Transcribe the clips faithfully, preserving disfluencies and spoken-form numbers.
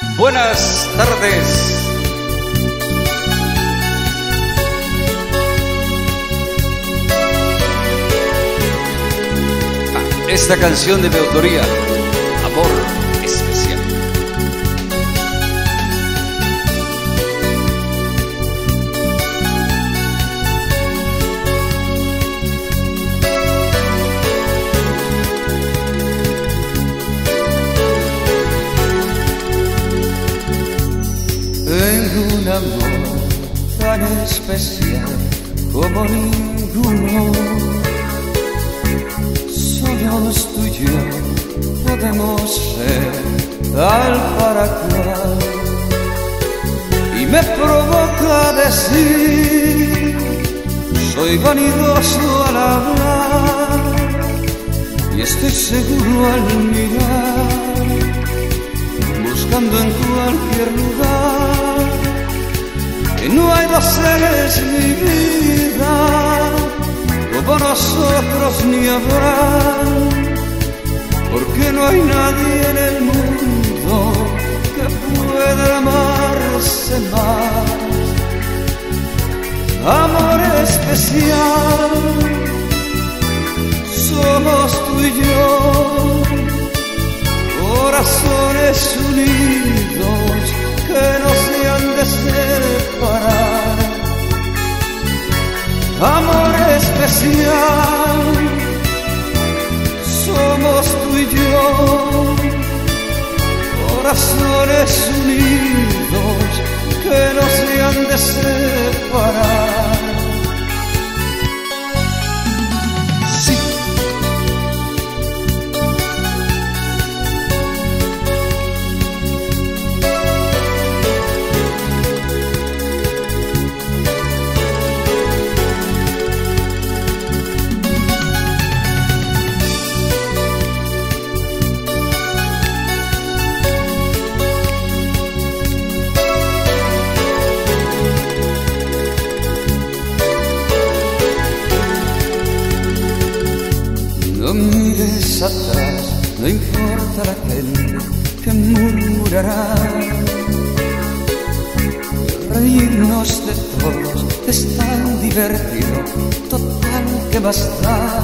Buenas tardes. Esta canción de mi autoría, Amor Especial. Tengo un amor tan especial como ninguno. Solos tú y yo podemos ser tal para cual. Y me provoca decir, soy vanidoso al hablar, y estoy seguro al mirar, buscando en cualquier lugar, que no hay dos seres en mi vida como nosotros ni habrá, porque no hay nadie en el mundo que pueda amarse más. Amor especial, somos tú y yo, corazones unidos que no se han de separar. Amor especial, somos tú y yo, corazones unidos que no se han de separar. Sí. No mires atrás, no importa la gente que murmurará. Reírnos de todos es tan divertido, total que basta.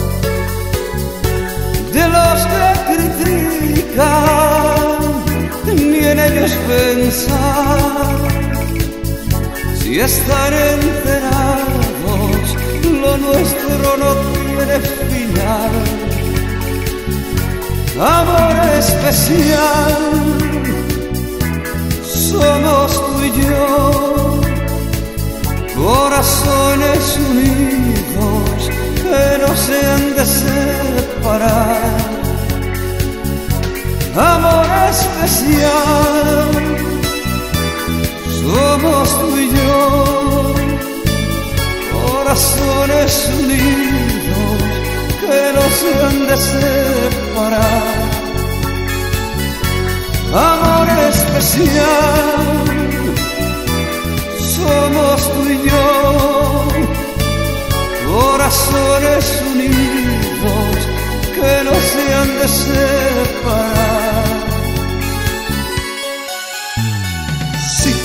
De los que critican, ni en ellos pensar, si están enterados, lo nuestro no tiene final. Amor especial, somos tú y yo, corazones unidos que no se han de separar. Amor especial, somos tú y yo, corazones unidos que no se han de separar. Amor especial, somos tú y yo, corazones unidos que no se han de separar. Sí.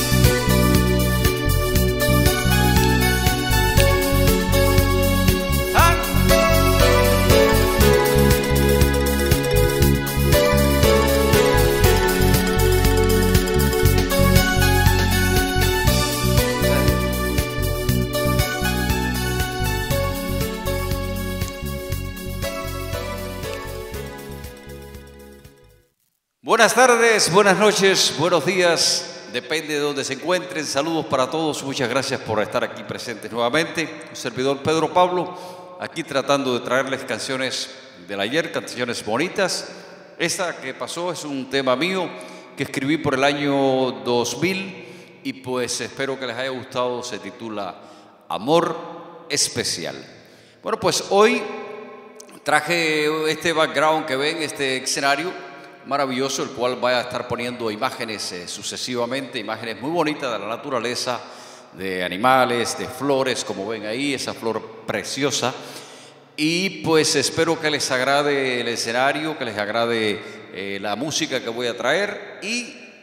Buenas tardes, buenas noches, buenos días, depende de donde se encuentren. Saludos para todos, muchas gracias por estar aquí presentes nuevamente. Un servidor Pedro Pablo, aquí tratando de traerles canciones del ayer, canciones bonitas. Esta que pasó es un tema mío que escribí por el año dos mil y pues espero que les haya gustado. Se titula Amor Especial. Bueno, pues hoy traje este background que ven, este escenario maravilloso, el cual voy a estar poniendo imágenes eh, sucesivamente, imágenes muy bonitas de la naturaleza, de animales, de flores, como ven ahí, esa flor preciosa. Y pues espero que les agrade el escenario, que les agrade eh, la música que voy a traer y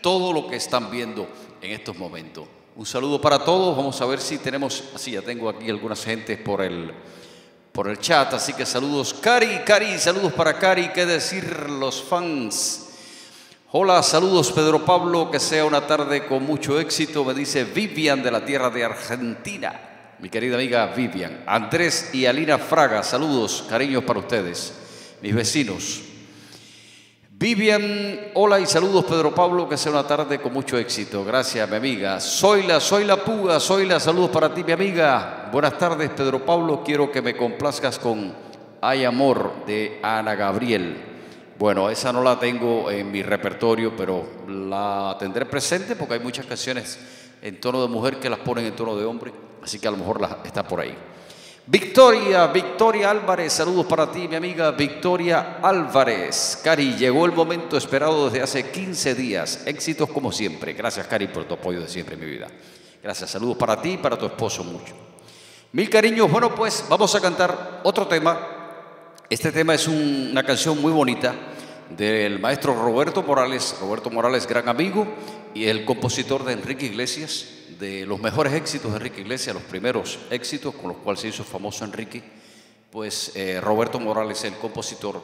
todo lo que están viendo en estos momentos. Un saludo para todos. Vamos a ver si tenemos, así ya tengo aquí algunas gentes por el, por el chat, así que saludos. Cari, Cari, saludos para Cari, qué decir los fans. Hola, saludos Pedro Pablo, que sea una tarde con mucho éxito, me dice Vivian de la tierra de Argentina. Mi querida amiga Vivian. Andrés y Alina Fraga, saludos, cariños para ustedes, mis vecinos. Vivian, hola y saludos Pedro Pablo, que sea una tarde con mucho éxito. Gracias, mi amiga. Zoila, Zoila Puga, Zoila, saludos para ti, mi amiga. Buenas tardes, Pedro Pablo. Quiero que me complazcas con Hay Amor de Ana Gabriel. Bueno, esa no la tengo en mi repertorio, pero la tendré presente porque hay muchas canciones en tono de mujer que las ponen en tono de hombre, así que a lo mejor la, está por ahí. Victoria, Victoria Álvarez, saludos para ti, mi amiga Victoria Álvarez. Cari, llegó el momento esperado desde hace quince días. Éxitos como siempre. Gracias, Cari, por tu apoyo de siempre en mi vida. Gracias, saludos para ti y para tu esposo mucho. Mil cariños. Bueno, pues vamos a cantar otro tema. Este tema es un, una canción muy bonita del maestro Roberto Morales. Roberto Morales, gran amigo y el compositor de Enrique Iglesias, de los mejores éxitos de Enrique Iglesias, los primeros éxitos con los cuales se hizo famoso Enrique, pues eh, Roberto Morales es el compositor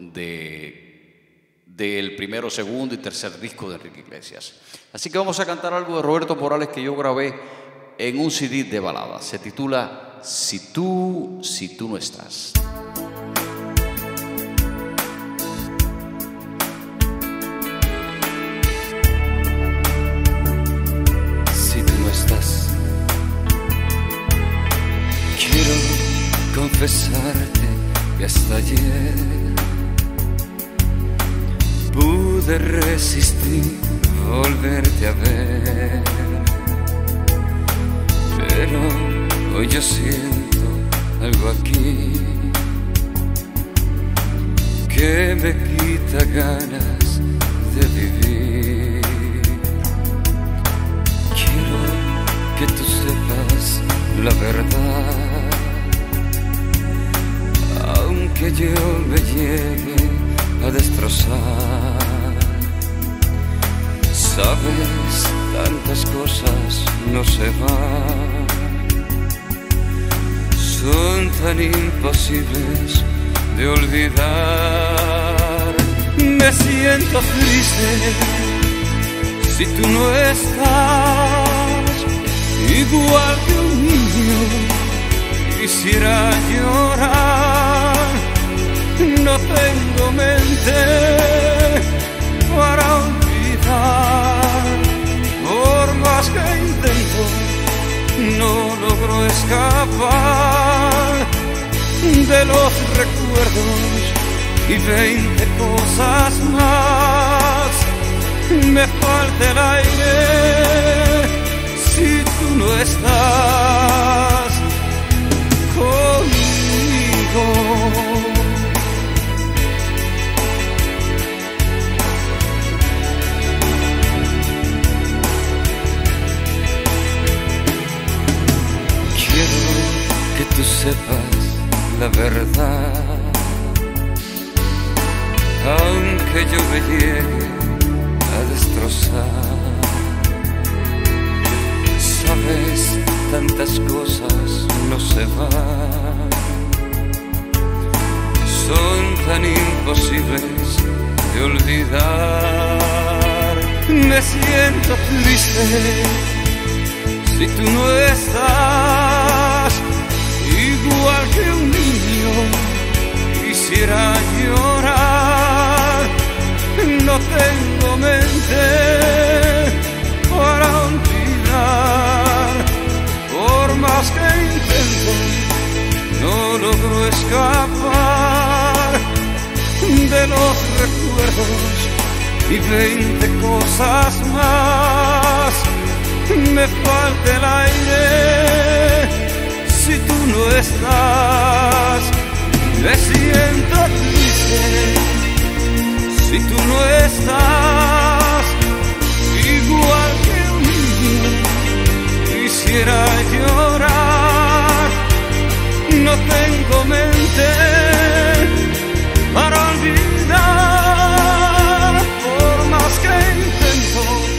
de, del primero, segundo y tercer disco de Enrique Iglesias. Así que vamos a cantar algo de Roberto Morales que yo grabé en un C D de baladas. Se titula Si tú, si tú no estás. Confesarte que hasta ayer pude resistir volverte a ver, pero hoy yo siento algo aquí que me quita ganas de vivir. Quiero que tú sepas la verdad, aunque yo me llegue a destrozar. Sabes, tantas cosas no se van, son tan imposibles de olvidar. Me siento triste si tú no estás, igual que un niño quisiera llorar. No tengo mente para olvidar, por más que intento no logro escapar de los recuerdos y veinte cosas más. Me falta el aire si tú no estás conmigo. Que tú sepas la verdad, aunque yo me llegue a destrozar. Sabes, tantas cosas no se van, son tan imposibles de olvidar. Me siento triste si tú no estás, igual que un niño quisiera llorar. No tengo mente para olvidar, por más que intento no logro escapar de los recuerdos y veinte cosas más. Me falta el aire si tú no estás. Me siento triste si tú no estás, igual que un niño quisiera llorar. No tengo mente para olvidar, por más que intento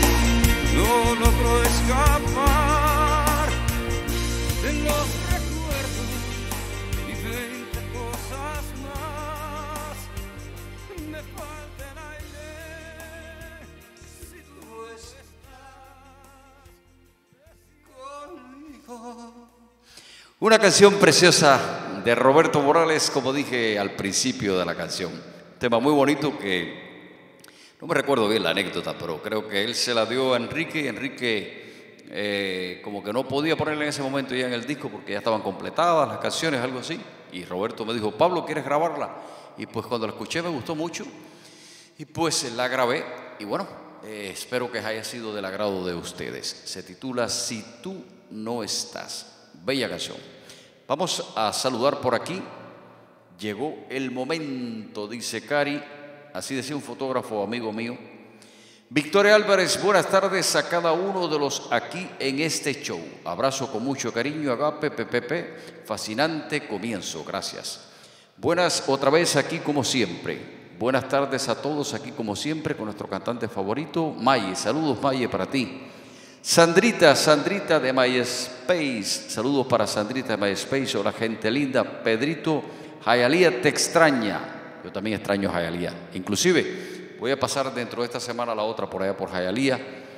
Una canción preciosa de Roberto Morales, como dije al principio de la canción. Un tema muy bonito que no me recuerdo bien la anécdota, pero creo que él se la dio a Enrique. Enrique eh, como que no podía ponerla en ese momento ya en el disco porque ya estaban completadas las canciones, algo así. Y Roberto me dijo, Pablo, ¿quieres grabarla? Y pues cuando la escuché me gustó mucho y pues la grabé. Y bueno, eh, espero que haya sido del agrado de ustedes. Se titula Si tú no estás. Bella canción. Vamos a saludar por aquí. Llegó el momento, dice Cari. Así decía un fotógrafo amigo mío. Victoria Álvarez, buenas tardes a cada uno de los aquí en este show. Abrazo con mucho cariño, Agape, P P P. Fascinante comienzo, gracias. Buenas otra vez aquí como siempre. Buenas tardes a todos aquí como siempre con nuestro cantante favorito, Maye. Saludos, Maye, para ti. Sandrita, Sandrita de MySpace. Saludos para Sandrita de MySpace. Hola, gente linda. Pedrito, Jayalía te extraña. Yo también extraño a Jayalía. Inclusive, voy a pasar dentro de esta semana a la otra por allá por Jayalía.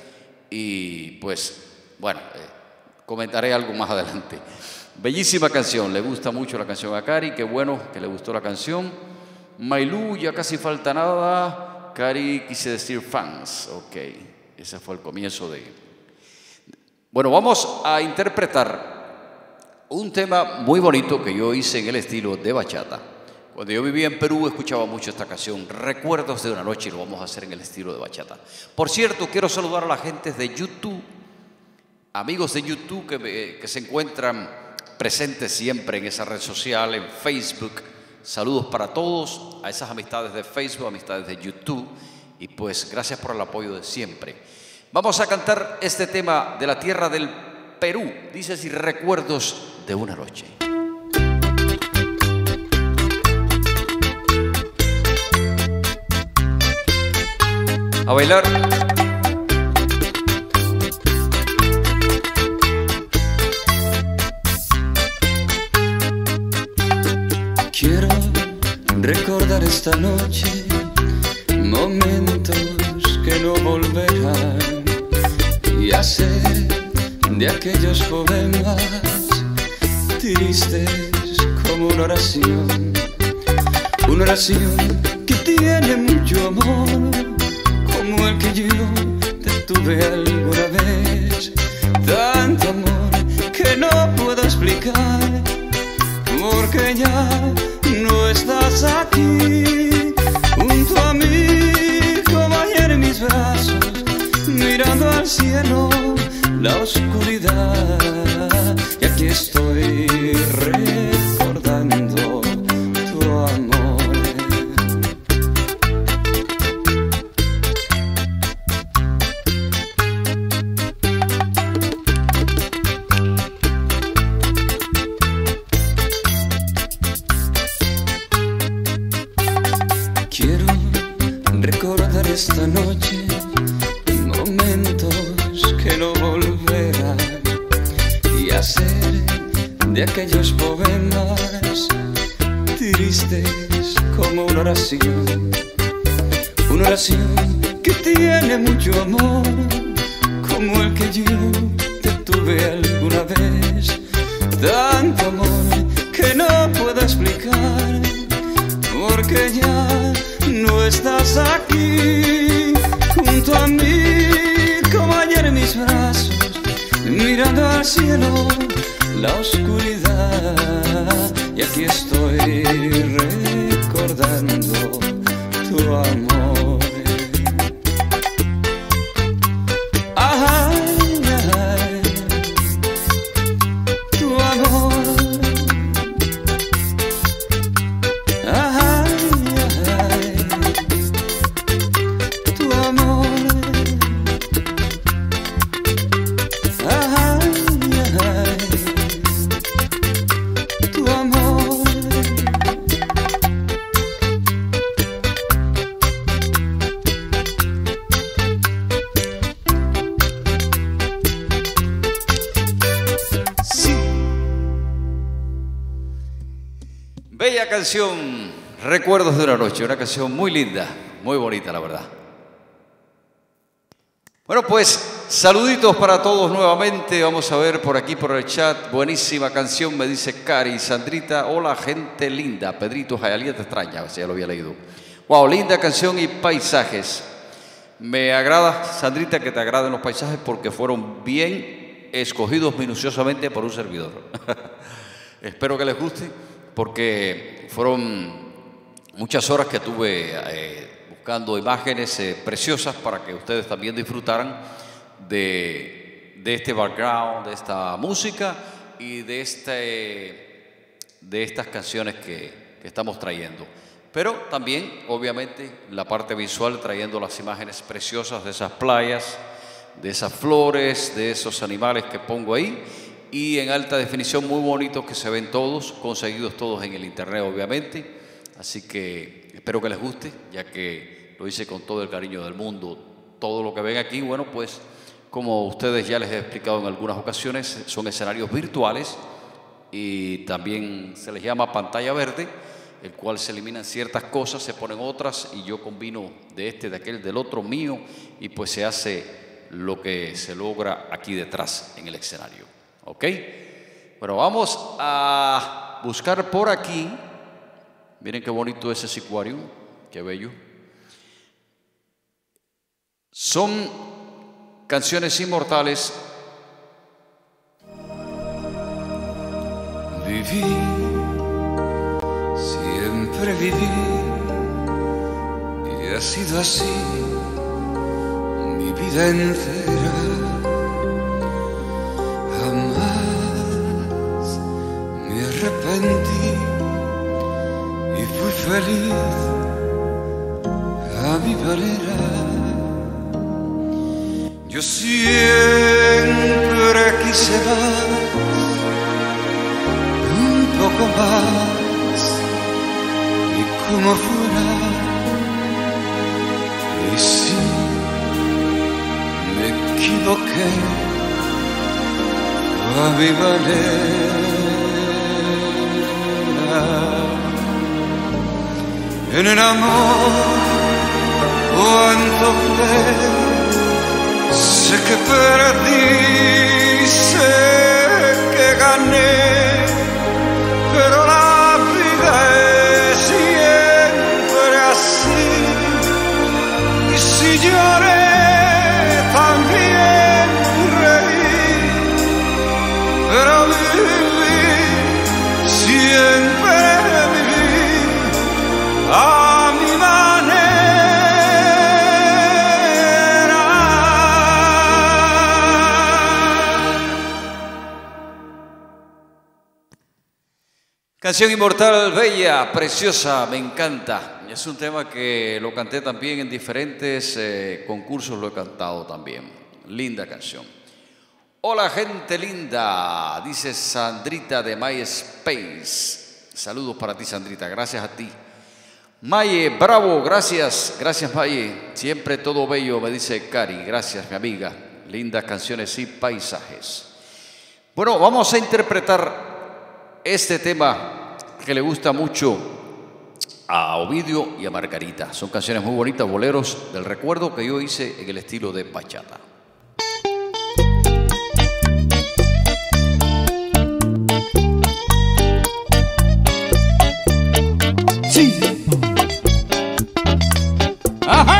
Y pues, bueno, eh, comentaré algo más adelante. Bellísima canción. Le gusta mucho la canción a Cari. Qué bueno que le gustó la canción. Mailú, ya casi falta nada. Cari, quise decir fans. Ok, ese fue el comienzo de... Bueno, vamos a interpretar un tema muy bonito que yo hice en el estilo de bachata. Cuando yo vivía en Perú escuchaba mucho esta canción, Recuerdos de una noche, y lo vamos a hacer en el estilo de bachata. Por cierto, quiero saludar a la gente de YouTube, amigos de YouTube que, que se encuentran presentes siempre en esa red social, en Facebook. Saludos para todos, a esas amistades de Facebook, amistades de YouTube, y pues gracias por el apoyo de siempre. Vamos a cantar este tema de la tierra del Perú. Dice así, Recuerdos de una noche. A bailar. Quiero recordar esta noche, momentos que no volverán, y hacer de aquellos poemas tristes como una oración, una oración que tiene mucho amor, como el que yo te tuve alguna vez, tanto amor que no puedo explicar, porque ya no estás aquí junto a mí, como ayer en mis brazos, mirando al cielo, la oscuridad, y aquí estoy recordando tu amor. Quiero recordar esta noche, momentos que no volverán, y hacer de aquellos poemas tristes como una oración, una oración que tiene mucho amor, como el que yo te tuve alguna vez, tanto amor que no puedo explicar, porque ya no estás aquí junto a mí, como ayer en mis brazos, mirando al cielo, la oscuridad, y aquí estoy recordando tu amor. Ay, ay, tu amor. Ay, ay, tu amor. Tu amor. Sí. Bella canción, Recuerdos de una noche, una canción muy linda, muy bonita, la verdad. Bueno, pues saluditos para todos nuevamente. Vamos a ver por aquí, por el chat. Buenísima canción, me dice Cari. Sandrita, hola gente linda. Pedrito, Jayalía te extraña, si ya lo había leído. Wow, linda canción y paisajes. Me agrada, Sandrita, que te agraden los paisajes porque fueron bien escogidos minuciosamente por un servidor. Espero que les guste porque fueron muchas horas que tuve eh, buscando imágenes eh, preciosas para que ustedes también disfrutaran de, de este background, de esta música y de, este, de estas canciones que, que estamos trayendo. Pero también, obviamente, la parte visual trayendo las imágenes preciosas de esas playas, de esas flores, de esos animales que pongo ahí y en alta definición muy bonitos que se ven todos, conseguidos todos en el internet, obviamente. Así que espero que les guste, ya que lo hice con todo el cariño del mundo. Todo lo que ven aquí, bueno, pues como ustedes ya les he explicado en algunas ocasiones, son escenarios virtuales y también se les llama pantalla verde, el cual se eliminan ciertas cosas, se ponen otras y yo combino de este, de aquel, del otro mío y pues se hace lo que se logra aquí detrás en el escenario. ¿Ok? Bueno, vamos a buscar por aquí. Miren qué bonito ese sicuario, qué bello. Son canciones inmortales. Viví, siempre viví, y ha sido así mi vida entera. Jamás me arrepentí y fui feliz a mi manera. Yo siempre quise más, un poco más, y como fuera. Y si me equivoqué, a mi manera. En el amor, cuánto fue, sé que perdí, sé que gané, pero la vida es siempre así. Y si lloré, también reí, pero viví, siempre viví a mi manera. Canción inmortal, bella, preciosa, me encanta. Es un tema que lo canté también en diferentes eh, concursos, lo he cantado también. Linda canción. Hola gente linda, dice Sandrita de MySpace. Saludos para ti, Sandrita, gracias a ti. Maye, bravo, gracias, gracias Maye. Siempre todo bello, me dice Cari, gracias mi amiga. Lindas canciones y paisajes. Bueno, vamos a interpretar este tema que le gusta mucho a Ovidio y a Margarita. Son canciones muy bonitas, boleros del recuerdo que yo hice en el estilo de bachata. Sí. Ajá.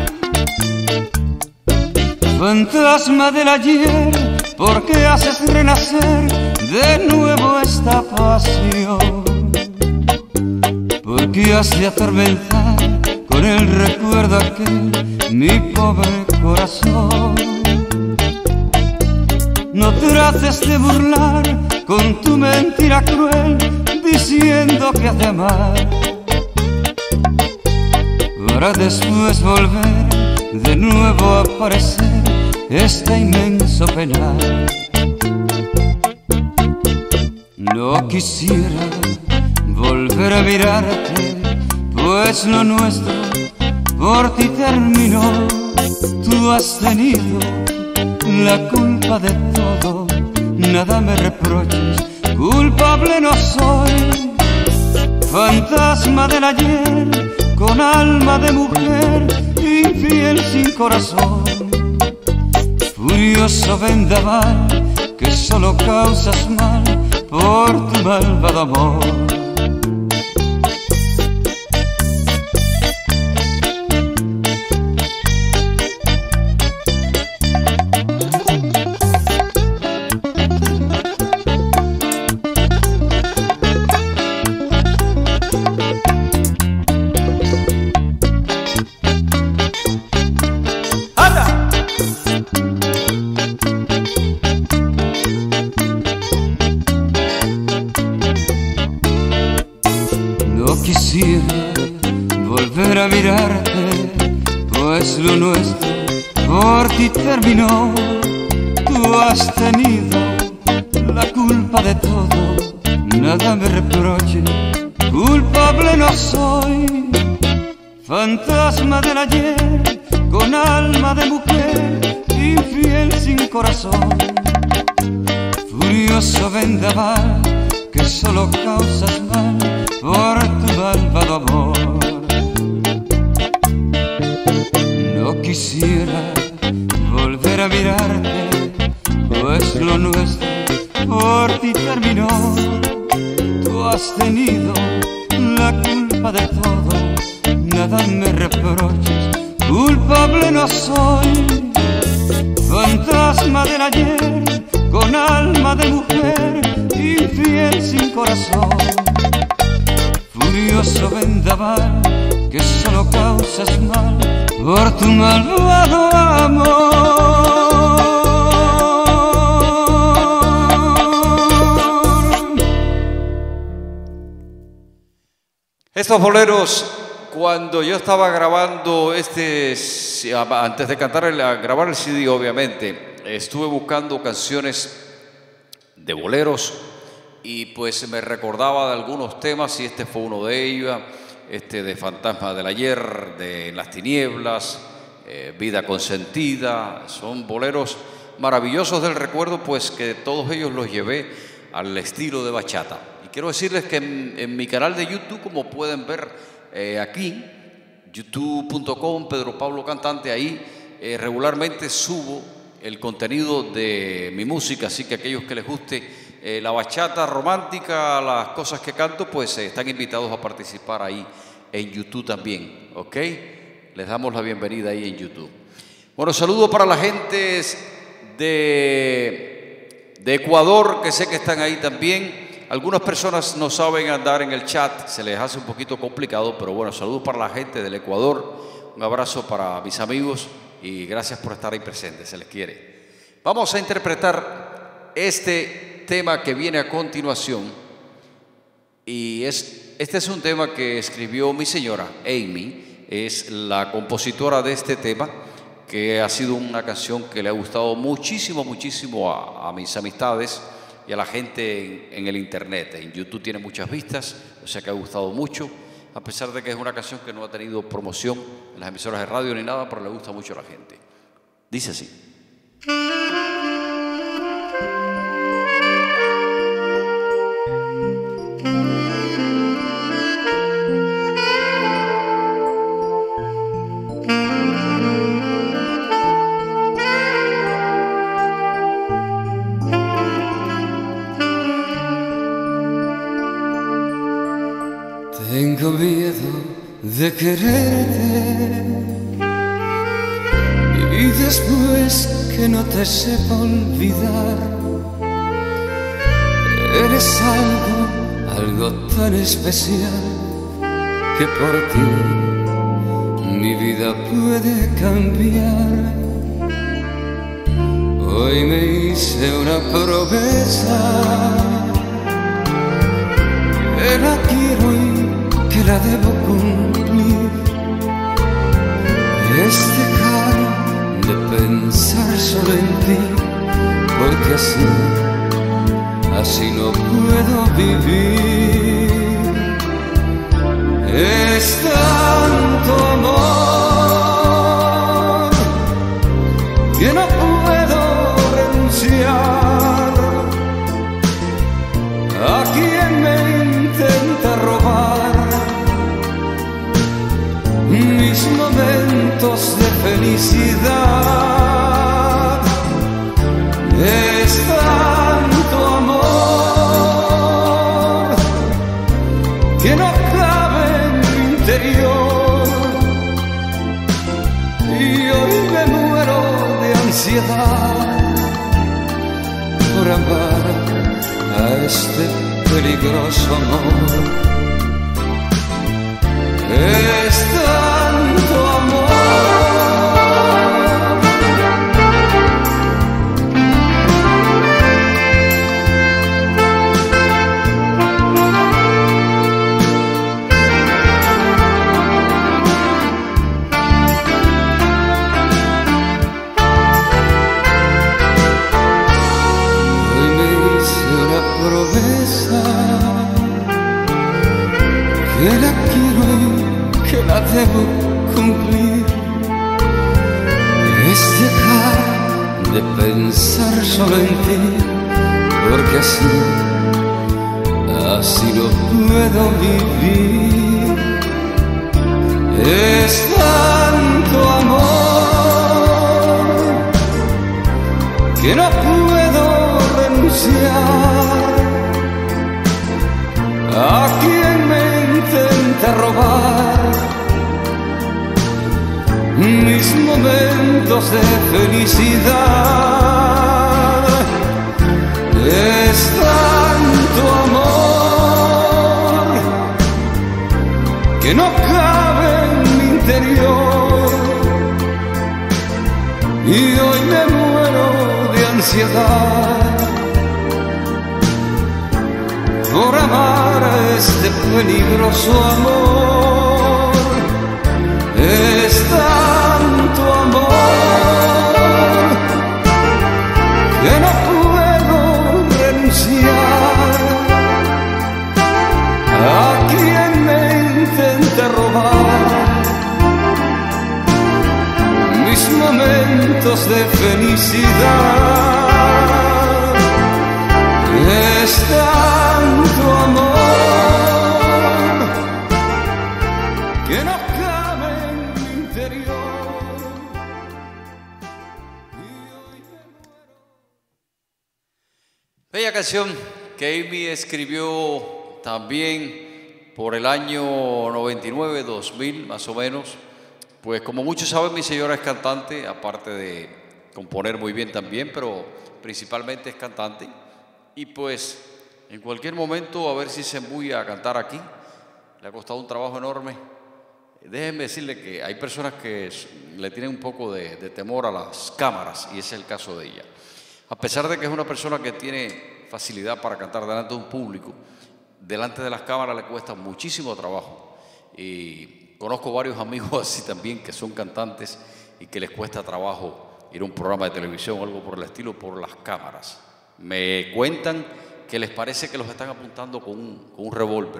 Fantasma del ayer, ¿por qué haces renacer de nuevo esta pasión? ¿Por qué has de atormentar con el recuerdo aquel mi pobre corazón? No trates de burlar con tu mentira cruel, diciendo que has de amar, para después volver de nuevo a aparecer este inmenso penal. No quisiera volver a mirarte, pues lo nuestro por ti terminó. Tú has tenido la culpa de todo, nada me reproches, culpable no soy. fantasma del ayer, con alma de mujer, infiel sin corazón, furioso vendaval que solo causas mal por tu malvado amor. Quisiera volver a mirarte, pues lo nuestro por ti terminó. Tú has tenido la culpa de todo, nada me reproche, culpable no soy. Fantasma del ayer, con alma de mujer, infiel sin corazón, furioso vendaval que solo causas mal por tu malvado amor. No quisiera volver a mirarte, pues lo nuestro por ti terminó. Tú has tenido la culpa de todo, nada me reproches, culpable no soy. Fantasma del ayer, con alma de mujer, infiel sin corazón, furioso vendaval que solo causas mal por tu malvado amor. Estos boleros, cuando yo estaba grabando este, antes de cantar, el, grabar el C D, obviamente, estuve buscando canciones de boleros y pues me recordaba de algunos temas y este fue uno de ellos, este de Fantasma del Ayer, de Las Tinieblas, eh, Vida Consentida. Son boleros maravillosos del recuerdo, pues que todos ellos los llevé al estilo de bachata. Y quiero decirles que en, en mi canal de YouTube, como pueden ver eh, aquí, youtube punto com, Pedro Pablo Cantante, ahí eh, regularmente subo el contenido de mi música, así que aquellos que les guste eh, la bachata romántica, las cosas que canto, pues eh, están invitados a participar ahí en YouTube también, ¿ok? Les damos la bienvenida ahí en YouTube. Bueno, saludos para la gente de, de Ecuador, que sé que están ahí también. Algunas personas no saben andar en el chat, se les hace un poquito complicado, pero bueno, saludos para la gente del Ecuador, un abrazo para mis amigos y gracias por estar ahí presentes, se les quiere. Vamos a interpretar este tema que viene a continuación y es, este es un tema que escribió mi señora Amy, es la compositora de este tema, que ha sido una canción que le ha gustado muchísimo, muchísimo a, a mis amistades y a la gente en, en el internet. En YouTube tiene muchas vistas, o sea que ha gustado mucho, a pesar de que es una canción que no ha tenido promoción en las emisoras de radio ni nada, pero le gusta mucho a la gente. Dice así. Tengo miedo de quererte y después que no te sepa olvidar. Eres algo, algo tan especial que por ti mi vida puede cambiar. Hoy me hice una promesa que la quiero y que la debo cumplir. Es dejar de pensar solo en ti, porque así, así no puedo vivir. Es tanto amor que no puedo renunciar a quien me intenta robar. y hoy me muero de ansiedad por amar a este peligroso amor. Es tanto amor. Hoy me hice una promesa que la quiero y que la debo cumplir. Es dejar de pensar solo en ti, porque así, así no puedo vivir. Es tanto amor que no puedo renunciar a quien me intenta robar mis momentos de felicidad. Es tanto amor que no cabe en mi interior y hoy me muero de ansiedad por amar a este peligroso amor. Es tanto amor que no puedo renunciar a quien me intenta robar mis momentos de felicidad. Es tanto amor que no cabe en mi interior y hoy me muero. Bella canción que Amy escribió también por el año noventa y nueve, dos mil más o menos. Pues como muchos saben, mi señora es cantante, aparte de componer muy bien también, pero principalmente es cantante. Y pues en cualquier momento a ver si se embulla a cantar aquí. Le ha costado un trabajo enorme. Déjenme decirle que hay personas que le tienen un poco de, de temor a las cámaras y ese es el caso de ella. A pesar de que es una persona que tiene facilidad para cantar delante de un público, delante de las cámaras le cuesta muchísimo trabajo. Y conozco varios amigos así también que son cantantes y que les cuesta trabajo ir a un programa de televisión o algo por el estilo por las cámaras. Me cuentan que les parece que los están apuntando con un, con un revólver.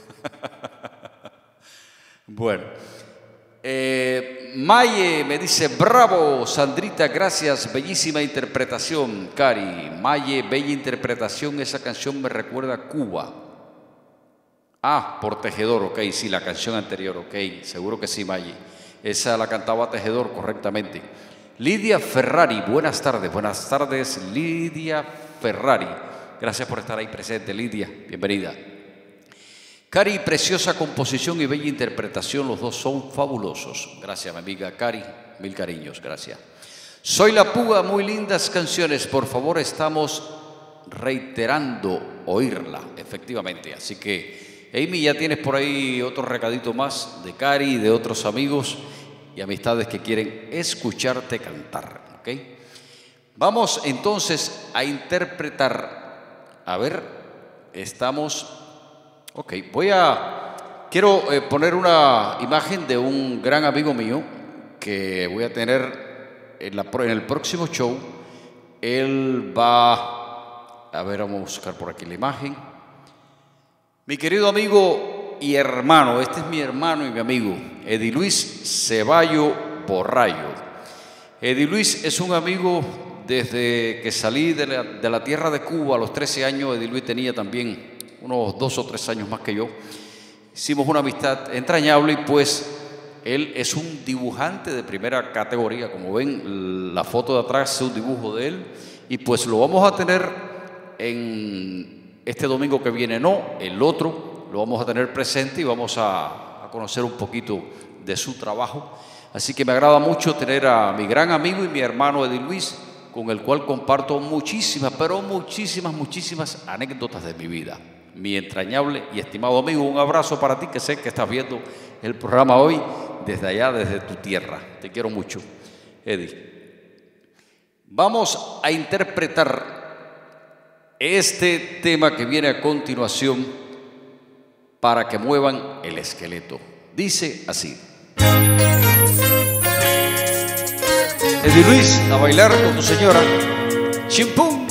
Bueno, eh, Maye me dice, bravo, Sandrita, gracias, bellísima interpretación, Cari. Maye, bella interpretación, esa canción me recuerda a Cuba. Ah, por Tejedor, ok, sí, la canción anterior, ok, seguro que sí, Maye. Esa la cantaba Tejedor correctamente. Lidia Ferrari, buenas tardes, buenas tardes, Lidia Ferrari. Gracias por estar ahí presente, Lidia, bienvenida. Cari, preciosa composición y bella interpretación, los dos son fabulosos. Gracias, mi amiga Cari, mil cariños, gracias. Soy La Puga, muy lindas canciones, por favor, estamos reiterando oírla, efectivamente. Así que, Amy, ya tienes por ahí otro recadito más de Cari y de otros amigos y amistades que quieren escucharte cantar, ¿ok? Vamos entonces a interpretar. A ver, estamos... Ok, voy a... Quiero eh, poner una imagen de un gran amigo mío que voy a tener en, la, en el próximo show. Él va... A ver, vamos a buscar por aquí la imagen. Mi querido amigo y hermano, este es mi hermano y mi amigo, Ediluis Ceballo Borrayo. Ediluis es un amigo desde que salí de la, de la tierra de Cuba a los trece años. Ediluis tenía también unos dos o tres años más que yo. Hicimos una amistad entrañable y pues él es un dibujante de primera categoría. Como ven, la foto de atrás es un dibujo de él y pues lo vamos a tener en este domingo que viene, no, el otro lo vamos a tener presente y vamos a, a conocer un poquito de su trabajo. Así que me agrada mucho tener a mi gran amigo y mi hermano Eddie Luis, con el cual comparto muchísimas, pero muchísimas, muchísimas anécdotas de mi vida. Mi entrañable y estimado amigo, un abrazo para ti, que sé que estás viendo el programa hoy desde allá, desde tu tierra. Te quiero mucho, Eddie. Vamos a interpretar este tema que viene a continuación para que muevan el esqueleto. Dice así. Eddie Luis, a bailar con tu señora. Chimpum.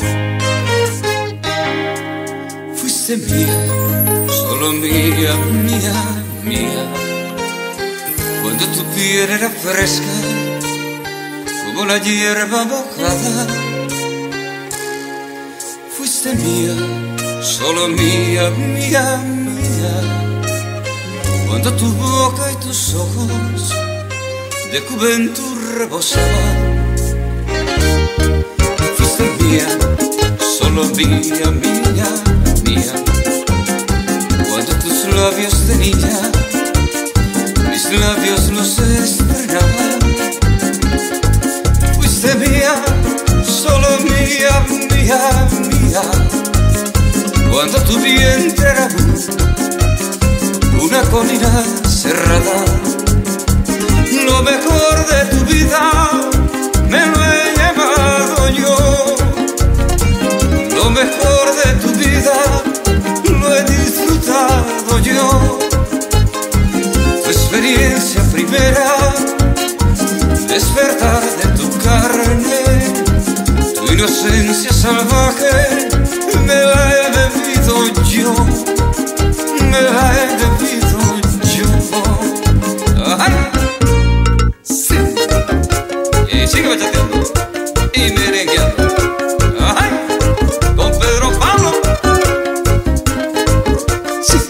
Fuiste mía, solo mía, mía, mía. Cuando tu piel era fresca, como la hierba mojada. Fuiste mía, solo mía, mía, mía. Cuando tu boca y tus ojos de juventud rebosaban. Fuiste mía, solo mía, mía, mía. Cuando tus labios de niña, mis labios los estrenaban. Fuiste mía, solo mía, mía, mía. Cuando tu vientre era una colina cerrada. Lo mejor de tu vida me lo he llevado yo. Lo mejor de tu vida lo he disfrutado yo. Tu experiencia primera, despertar de tu carne, tu inocencia salvaje, me la he bebido yo, me la he bebido yo. ¡Ay! Sigue bachateando y merengueando. ¡Ay! Con Pedro Pablo. Sí.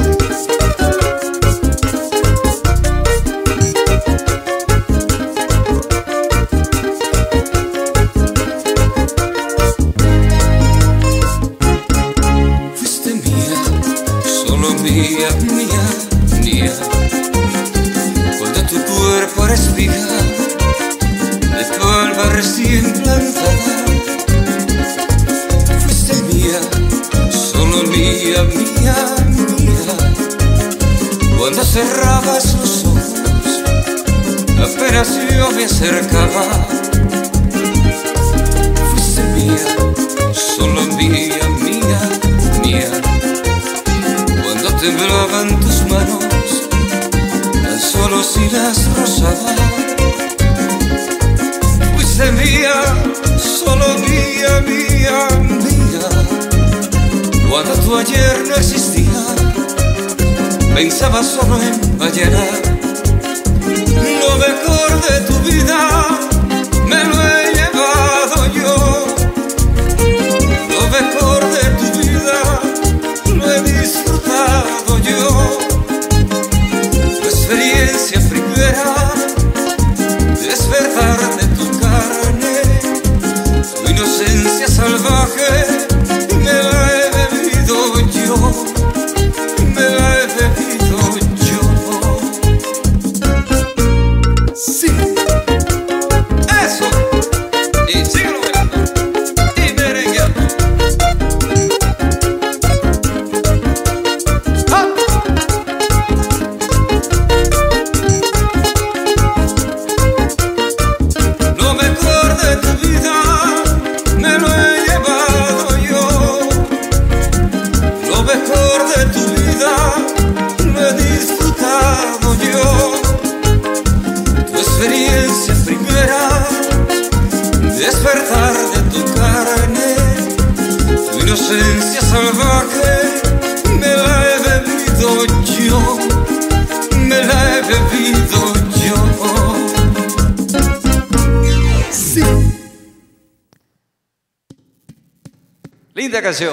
Fuiste mía, solo mía, mía, mía. Cuando tu cuerpo era espiga de tu alma recién plantada. Fuiste mía, solo mía, mía, mía. Cuando cerrabas los ojos, apenas yo me acercaba. Fuiste mía, solo mía, mía, mía. Cuando temblaban tus manos, tan solo si las rozaba. Fuiste mía, solo mía, mía, mía. Cuando tu ayer no existía, pensaba solo en mañana. Lo mejor de tu vida me lo he llevado yo. Lo mejor de tu vida lo he disfrutado yo. Tu experiencia primera, despertar de tu carne, tu inocencia salvaje, me la he bebido yo, me la he bebido yo. Sí, eso, y síguelo bailando y merengueando. ¡Ah! Lo mejor de tu vida me lo he llevado yo. Lo mejor de tu vida lo he disfrutado yo. Tu experiencia primera, despertar de tu carne, tu inocencia salvaje, me la he bebido yo, me la he bebido yo. Sí. Linda canción.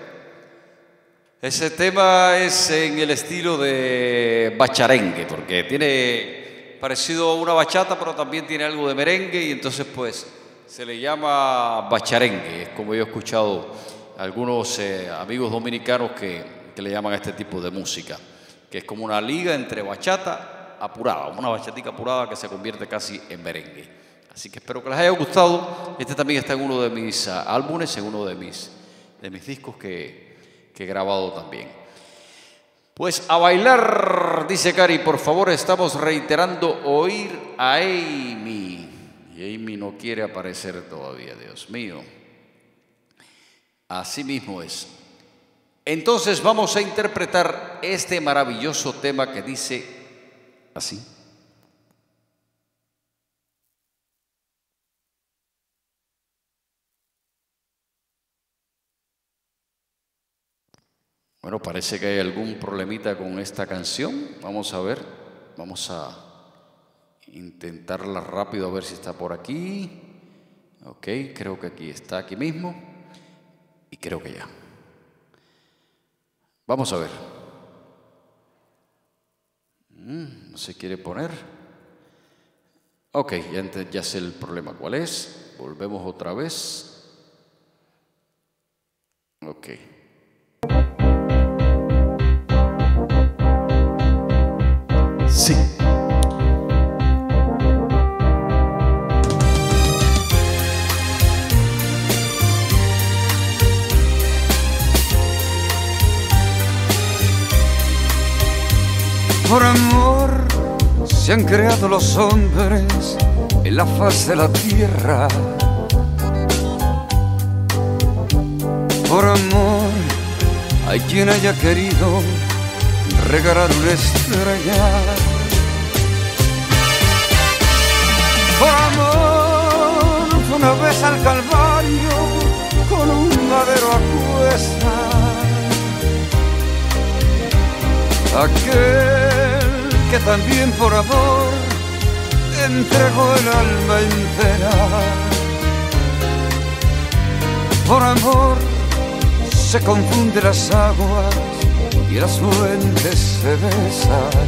Ese tema es en el estilo de bacharengue, porque tiene parecido a una bachata, pero también tiene algo de merengue, y entonces pues se le llama bacharengue. Es como yo he escuchado algunos eh, amigos dominicanos que, que le llaman a este tipo de música, que es como una liga entre bachata, apurada, una bachatica apurada que se convierte casi en merengue. Así que espero que les haya gustado. Este también está en uno de mis uh, álbumes, en uno de mis, de mis discos que, que he grabado también. Pues a bailar, dice Cari, por favor, estamos reiterando oír a Amy. Y Amy no quiere aparecer todavía, Dios mío. Así mismo es. Entonces vamos a interpretar este maravilloso tema que dice así. Bueno, parece que hay algún problemita con esta canción. Vamos a ver, vamos a intentarla rápido a ver si está por aquí. Ok, creo que aquí está, aquí mismo. Y creo que ya. Vamos a ver. Mm, no se quiere poner. Ok, ya, ya sé el problema cuál es. Volvemos otra vez. Ok. Sí. Por amor se han creado los hombres en la faz de la tierra. Por amor hay quien haya querido regalar una estrella. Por amor fue una vez al Calvario con un madero a cuestas. Aquel que también por amor entregó el alma entera. Por amor se confunden las aguas y las fuentes se besan,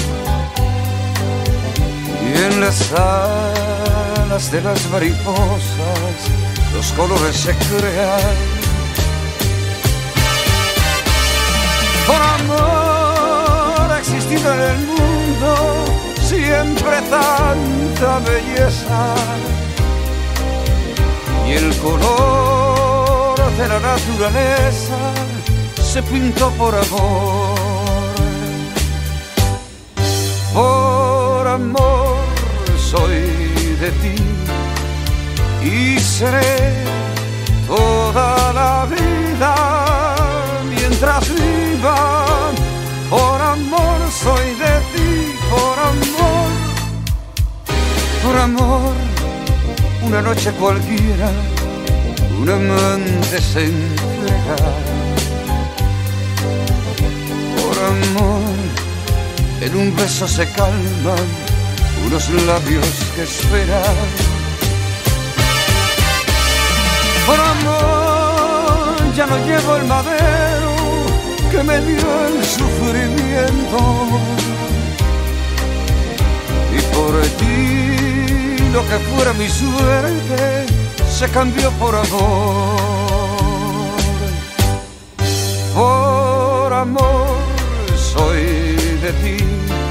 y en las alas de las mariposas los colores se crean. Por amor ha existido en el mundo siempre tanta belleza, y el color de la naturaleza se pintó por amor. Por amor soy de ti y seré toda la vida mientras viva. Por amor soy de ti, por amor. Por amor, una noche cualquiera, un amante se entrega. Por amor, en un beso se calman unos labios que esperan. Por amor, ya no llevo el madero que me dio el sufrimiento. Y por ti, lo que fuera mi suerte se cambió por amor. Por amor soy de ti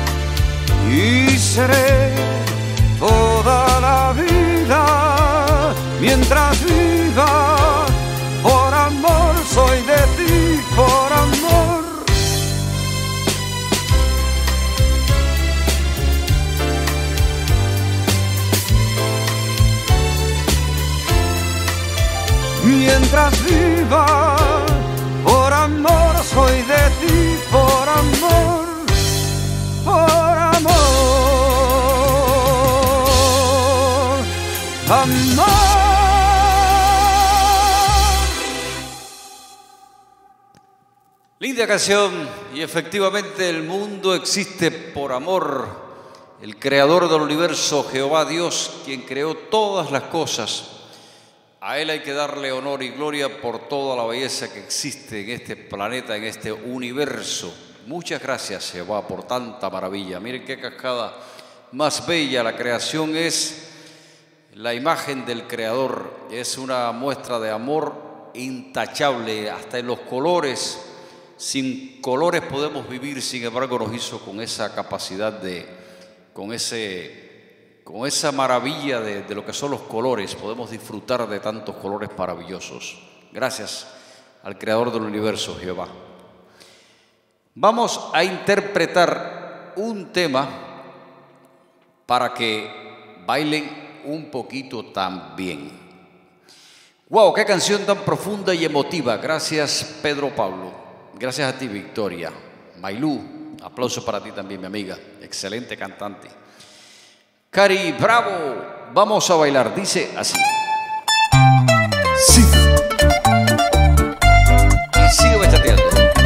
y seré toda la vida mientras viva. Por amor soy de ti, por amor. Mientras viva, por amor soy de ti, por amor, por amor, amor. Linda canción, y efectivamente el mundo existe por amor. El creador del universo, Jehová Dios, quien creó todas las cosas. A Él hay que darle honor y gloria por toda la belleza que existe en este planeta, en este universo. Muchas gracias, Jehová, por tanta maravilla. Miren qué cascada más bella. La creación es la imagen del Creador. Es una muestra de amor intachable, hasta en los colores. Sin colores podemos vivir, sin embargo nos hizo con esa capacidad de con, ese, con esa maravilla de, de lo que son los colores. Podemos disfrutar de tantos colores maravillosos. Gracias al Creador del universo, Jehová. Vamos a interpretar un tema para que bailen un poquito también. ¡Wow! ¡Qué canción tan profunda y emotiva! Gracias, Pedro Pablo. Gracias a ti, Victoria. Mailú, aplauso para ti también, mi amiga. Excelente cantante. Cari, bravo. Vamos a bailar. Dice así. Sí. Y sigue bachateando.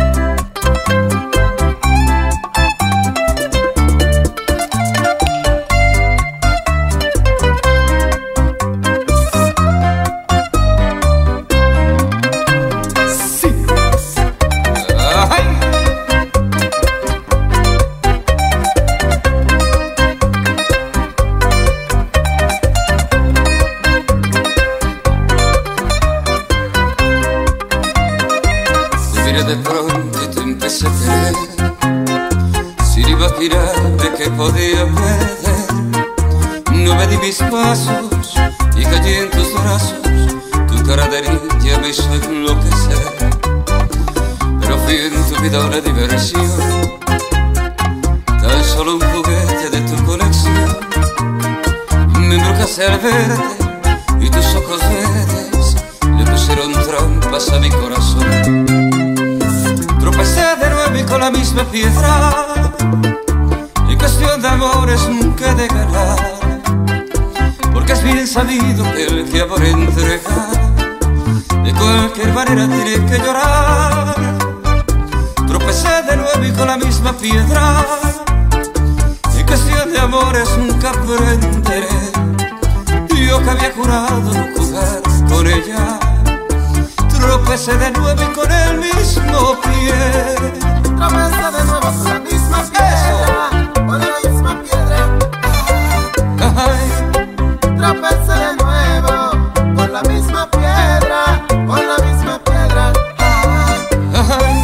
De pronto te empecé a querer, sin imaginar de qué podía perder. No me di mis pasos y caí en tus brazos, tu cara de niña me hizo enloquecer. Pero fui en tu vida una diversión, tan solo un juguete de tu colección. Me embrujaste al verte y tus ojos verdes le pusieron trampas a mi corazón. Tropecé de nuevo y con la misma piedra, en cuestión de amores nunca he de ganar, porque es bien sabido que el que amor entrega, de cualquier manera tiene que llorar. Tropecé de nuevo y con la misma piedra, en cuestión de amores nunca aprenderé. Yo que había jurado no jugar con ella, tropecé de nuevo y con el mismo pie. Tropecé de nuevo con la misma piedra, con la misma piedra. Ay. Tropecé de nuevo con la misma piedra, con la misma piedra. Ay.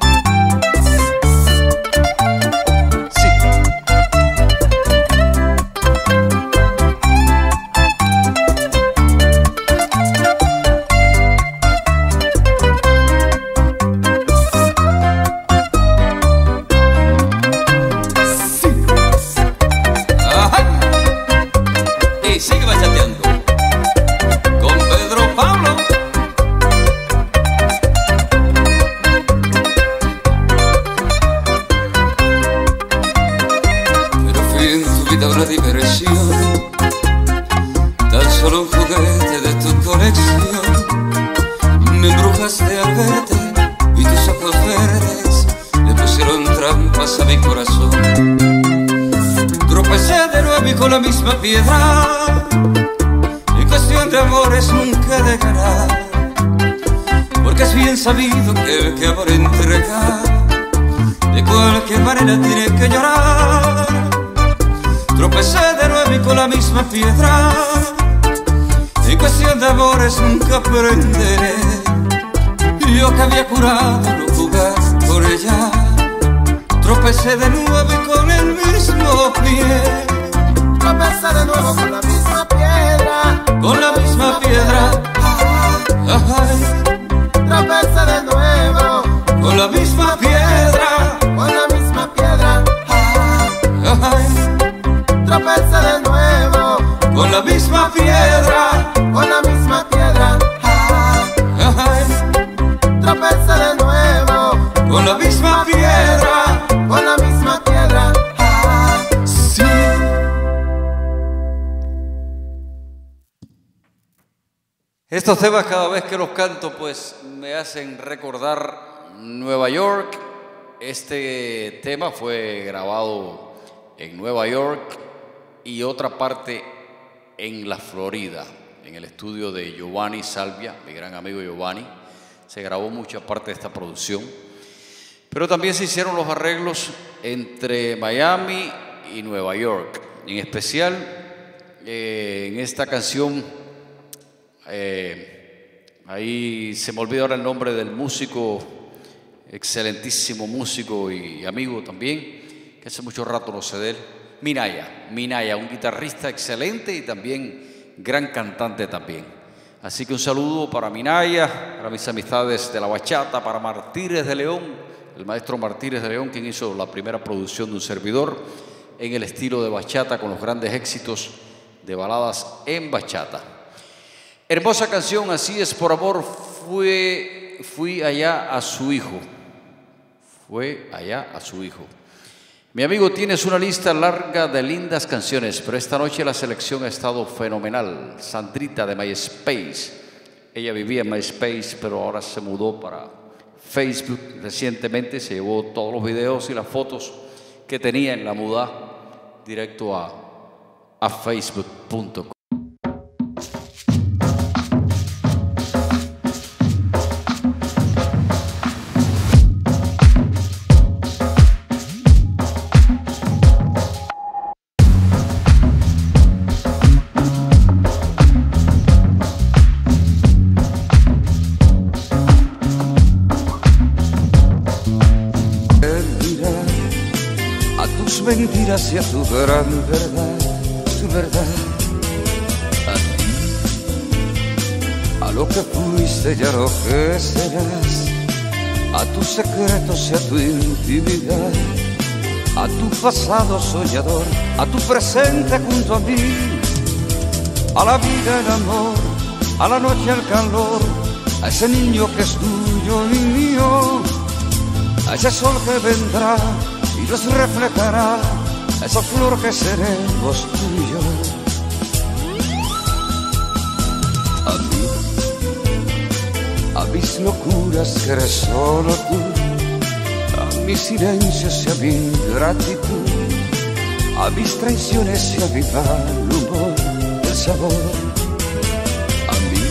Una diversión, tan solo un juguete de tu colección. Me embrujaste al verte y tus ojos verdes le pusieron trampas a mi corazón. Tropecé de nuevo y con la misma piedra, en cuestión de amores nunca he de ganar, porque es bien sabido que el que amor entrega, de cualquier manera tiene que llorar. Tropecé de nuevo y con la misma piedra, en cuestión de amores nunca aprenderé. Yo que había jurado no jugar por ella, tropecé de nuevo y con el mismo pie. Tropecé de nuevo con la misma piedra, con la misma piedra. Ay. Tropecé de nuevo con la misma piedra, con la misma piedra. Ay. Tropecé de nuevo con la misma piedra, con la misma piedra. Ay. Tropecé de nuevo con la misma piedra, con la misma piedra. Sí. Estos temas cada vez que los canto pues me hacen recordar Nueva York. Este tema fue grabado en Nueva York y otra parte en la Florida, en el estudio de Giovanni Salvia, mi gran amigo Giovanni. Se grabó mucha parte de esta producción, pero también se hicieron los arreglos entre Miami y Nueva York. En especial eh, en esta canción, eh, ahí se me olvidó ahora el nombre del músico, excelentísimo músico y amigo también, que hace mucho rato no sé de él, Minaya. Minaya, un guitarrista excelente y también gran cantante también. Así que un saludo para Minaya, para mis amistades de la bachata, para Martínez de León, el maestro Martínez de León, quien hizo la primera producción de un servidor en el estilo de bachata con los grandes éxitos de baladas en bachata. Hermosa canción, Así es por amor, fue, fui allá a su hijo. Fue allá a su hijo. Mi amigo, tienes una lista larga de lindas canciones, pero esta noche la selección ha estado fenomenal. Sandrita de MySpace. Ella vivía en MySpace, pero ahora se mudó para Facebook recientemente. Se llevó todos los videos y las fotos que tenía en la muda directo a, a facebook punto com. Mentiras y a tu gran verdad, tu verdad, a ti, a lo que fuiste y a lo que serás, a tus secretos y a tu intimidad, a tu pasado soñador, a tu presente junto a mí, a la vida, el amor, a la noche, el calor, a ese niño que es tuyo y mío, a ese sol que vendrá y nos reflejará, esa flor que seremos tú y yo. A mí, a mis locuras que eres solo tú, a mis silencios y a mi ingratitud, a mis traiciones y a mi mal humor, el sabor. A mí,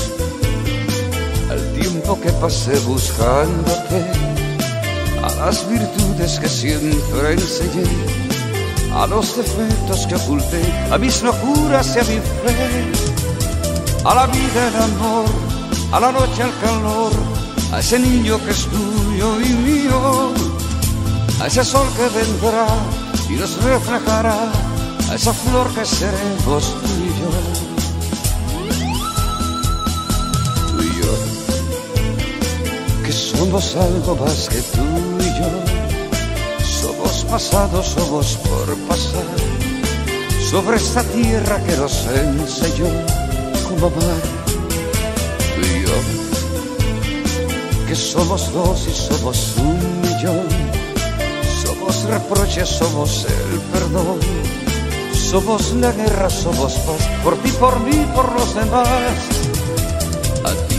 al tiempo que pasé buscándote, a las virtudes que siempre enseñé, a los defectos que oculté, a mis locuras y a mi fe, a la vida, el amor, a la noche, el calor, a ese niño que es tuyo y mío, a ese sol que vendrá y nos reflejará, a esa flor que seremos tú y yo. Tú y yo, que somos algo más que tú y yo. Somos pasados, somos por pasar, sobre esta tierra que nos enseñó cómo amar. Tú y yo, que somos dos y somos un millón, somos reproches, somos el perdón, somos la guerra, somos paz, por ti, por mí, por los demás. A ti,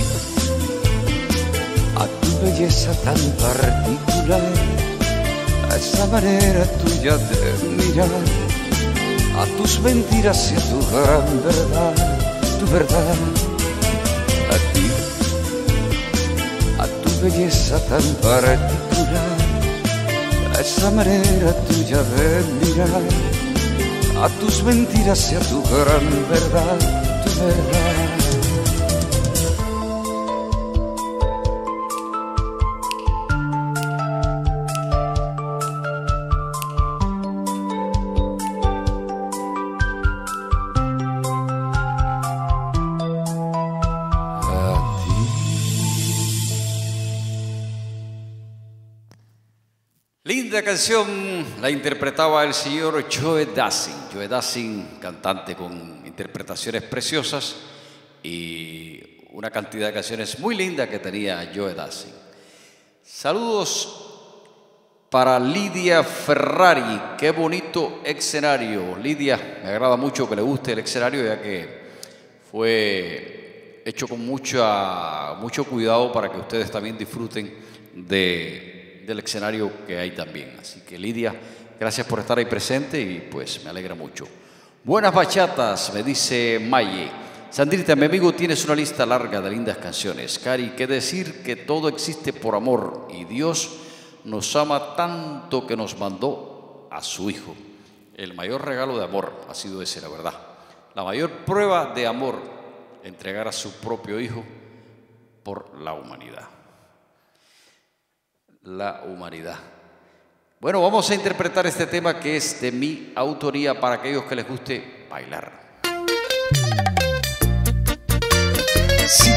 a tu belleza tan particular, a esa manera tuya de mirar, a tus mentiras y a tu gran verdad, tu verdad. A ti, a tu belleza tan particular, a esa manera tuya de mirar, a tus mentiras y a tu gran verdad, tu verdad. Linda canción, la interpretaba el señor Joe Dassin. Joe Dassin, cantante con interpretaciones preciosas y una cantidad de canciones muy lindas que tenía Joe Dassin. Saludos para Lidia Ferrari, qué bonito escenario. Lidia, me agrada mucho que le guste el escenario, ya que fue hecho con mucha, mucho cuidado para que ustedes también disfruten de del escenario que hay también. Así que Lidia, gracias por estar ahí presente y pues me alegra mucho. Buenas bachatas, me dice Maye. Sandrita, mi amigo, tienes una lista larga de lindas canciones. Cari, qué decir que todo existe por amor y Dios nos ama tanto que nos mandó a su hijo. El mayor regalo de amor ha sido ese, la verdad. La mayor prueba de amor, entregar a su propio hijo por la humanidad. La humanidad. Bueno, vamos a interpretar este tema que es de mi autoría para aquellos que les guste bailar. Sí.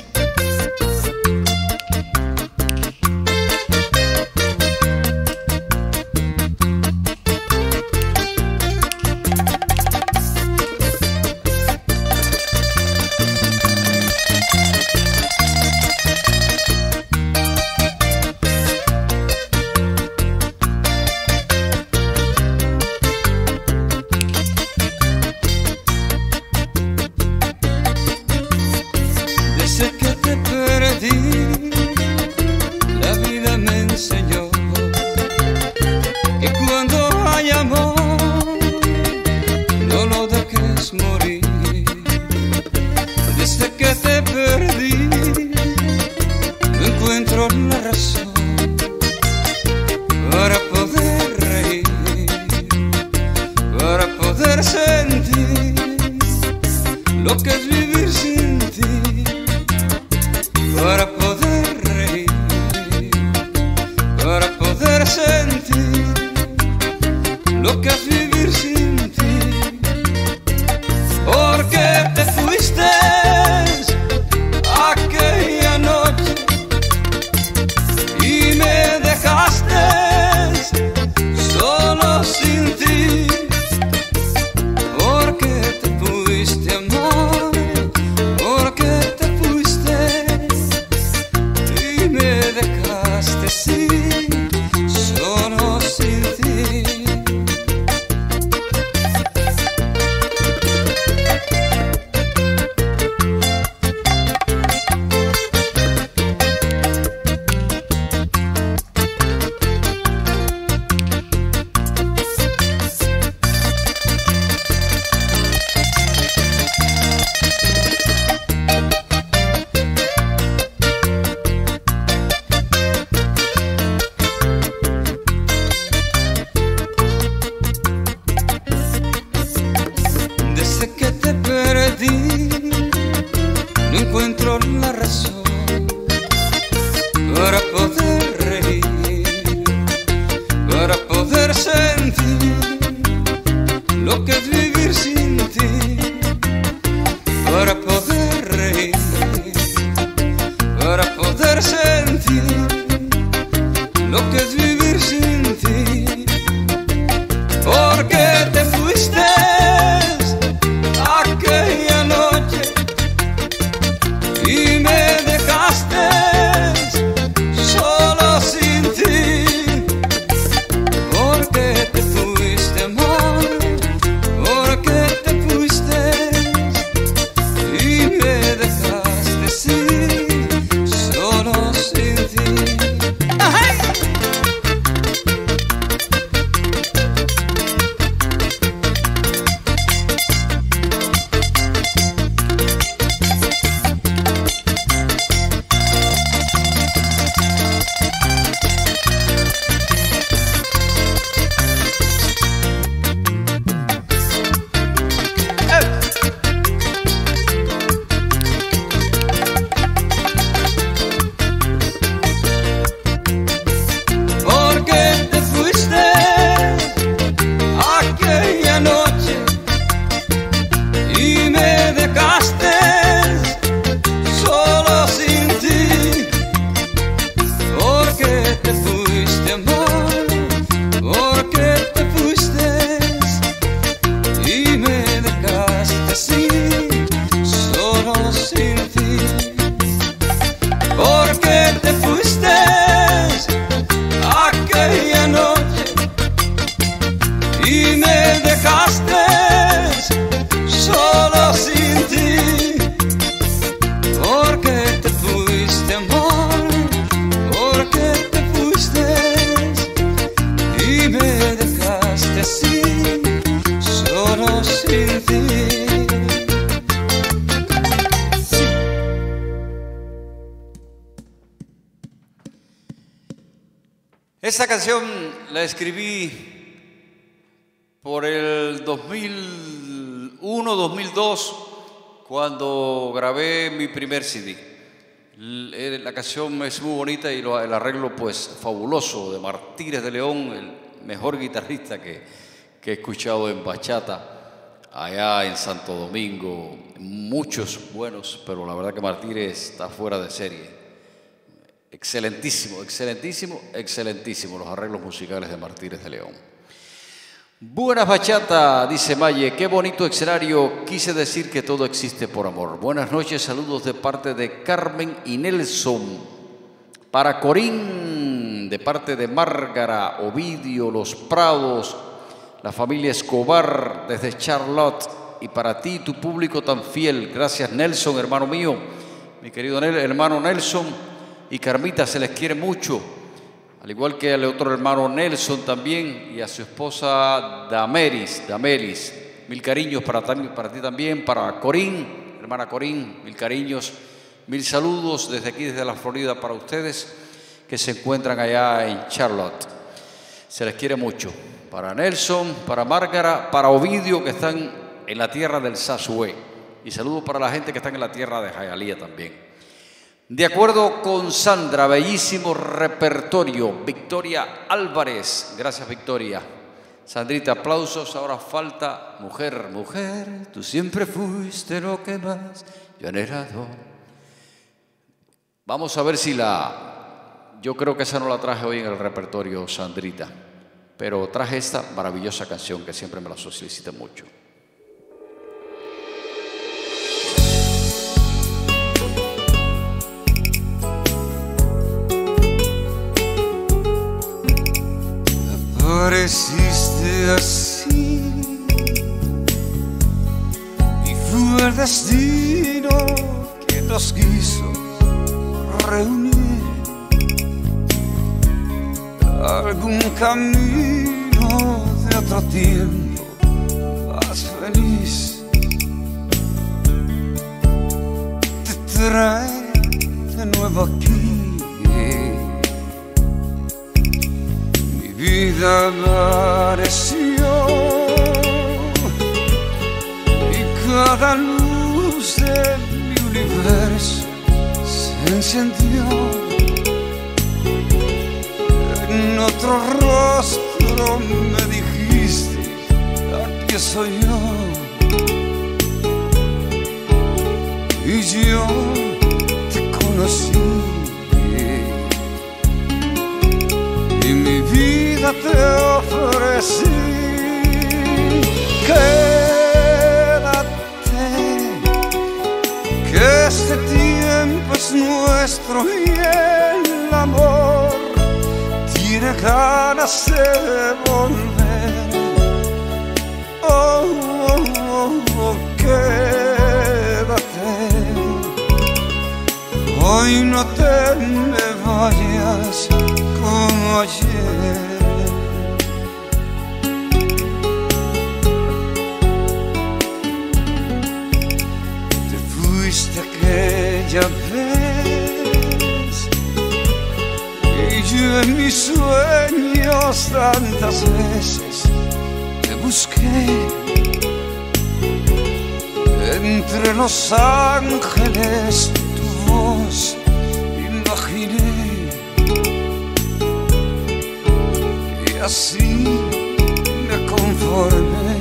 Esta canción la escribí por el dos mil uno, dos mil dos, cuando grabé mi primer C D. La canción es muy bonita y el arreglo pues fabuloso de Martínez de León, el mejor guitarrista que, que he escuchado en bachata allá en Santo Domingo. Muchos buenos, pero la verdad que Martínez está fuera de serie. Excelentísimo, excelentísimo, excelentísimo los arreglos musicales de Martínez de León. Buenas bachata, dice Maye, qué bonito escenario, quise decir que todo existe por amor. Buenas noches, saludos de parte de Carmen y Nelson. Para Corín, de parte de Márgara, Ovidio, Los Prados, la familia Escobar, desde Charlotte. Y para ti, tu público tan fiel. Gracias, Nelson, hermano mío. Mi querido hermano Nelson y Carmita, se les quiere mucho. Al igual que al otro hermano Nelson también y a su esposa Dameris. Dameris, mil cariños para, para ti también. Para Corín, hermana Corín, mil cariños. Mil saludos desde aquí, desde la Florida, para ustedes que se encuentran allá en Charlotte. Se les quiere mucho. Para Nelson, para Márgara, para Ovidio, que están en la tierra del Sasué. Y saludos para la gente que están en la tierra de Hialeah también. De acuerdo con Sandra, bellísimo repertorio. Victoria Álvarez. Gracias, Victoria. Sandrita, aplausos. Ahora falta mujer. Mujer, tú siempre fuiste lo que más yo anhelado. Vamos a ver si la... Yo creo que esa no la traje hoy en el repertorio, Sandrita. Pero traje esta maravillosa canción que siempre me la solicita mucho. Apareciste así y fue el destino que nos quiso reunir. Algún camino de otro tiempo más feliz te trae de nuevo aquí. Mi vida apareció y cada luz de mi universo se encendió. En otro rostro me dijiste, aquí soy yo. Y yo te conocí. Y mi vida te ofrecí. Quédate, que este tiempo es nuestro y el amor tiene ganas de volver. Oh, oh, oh, oh, quédate. Hoy no te me vayas como ayer. Te fuiste aquella vez y yo en mis sueños tantas veces te busqué. Entre los ángeles tu voz imaginé. Y así me conformé.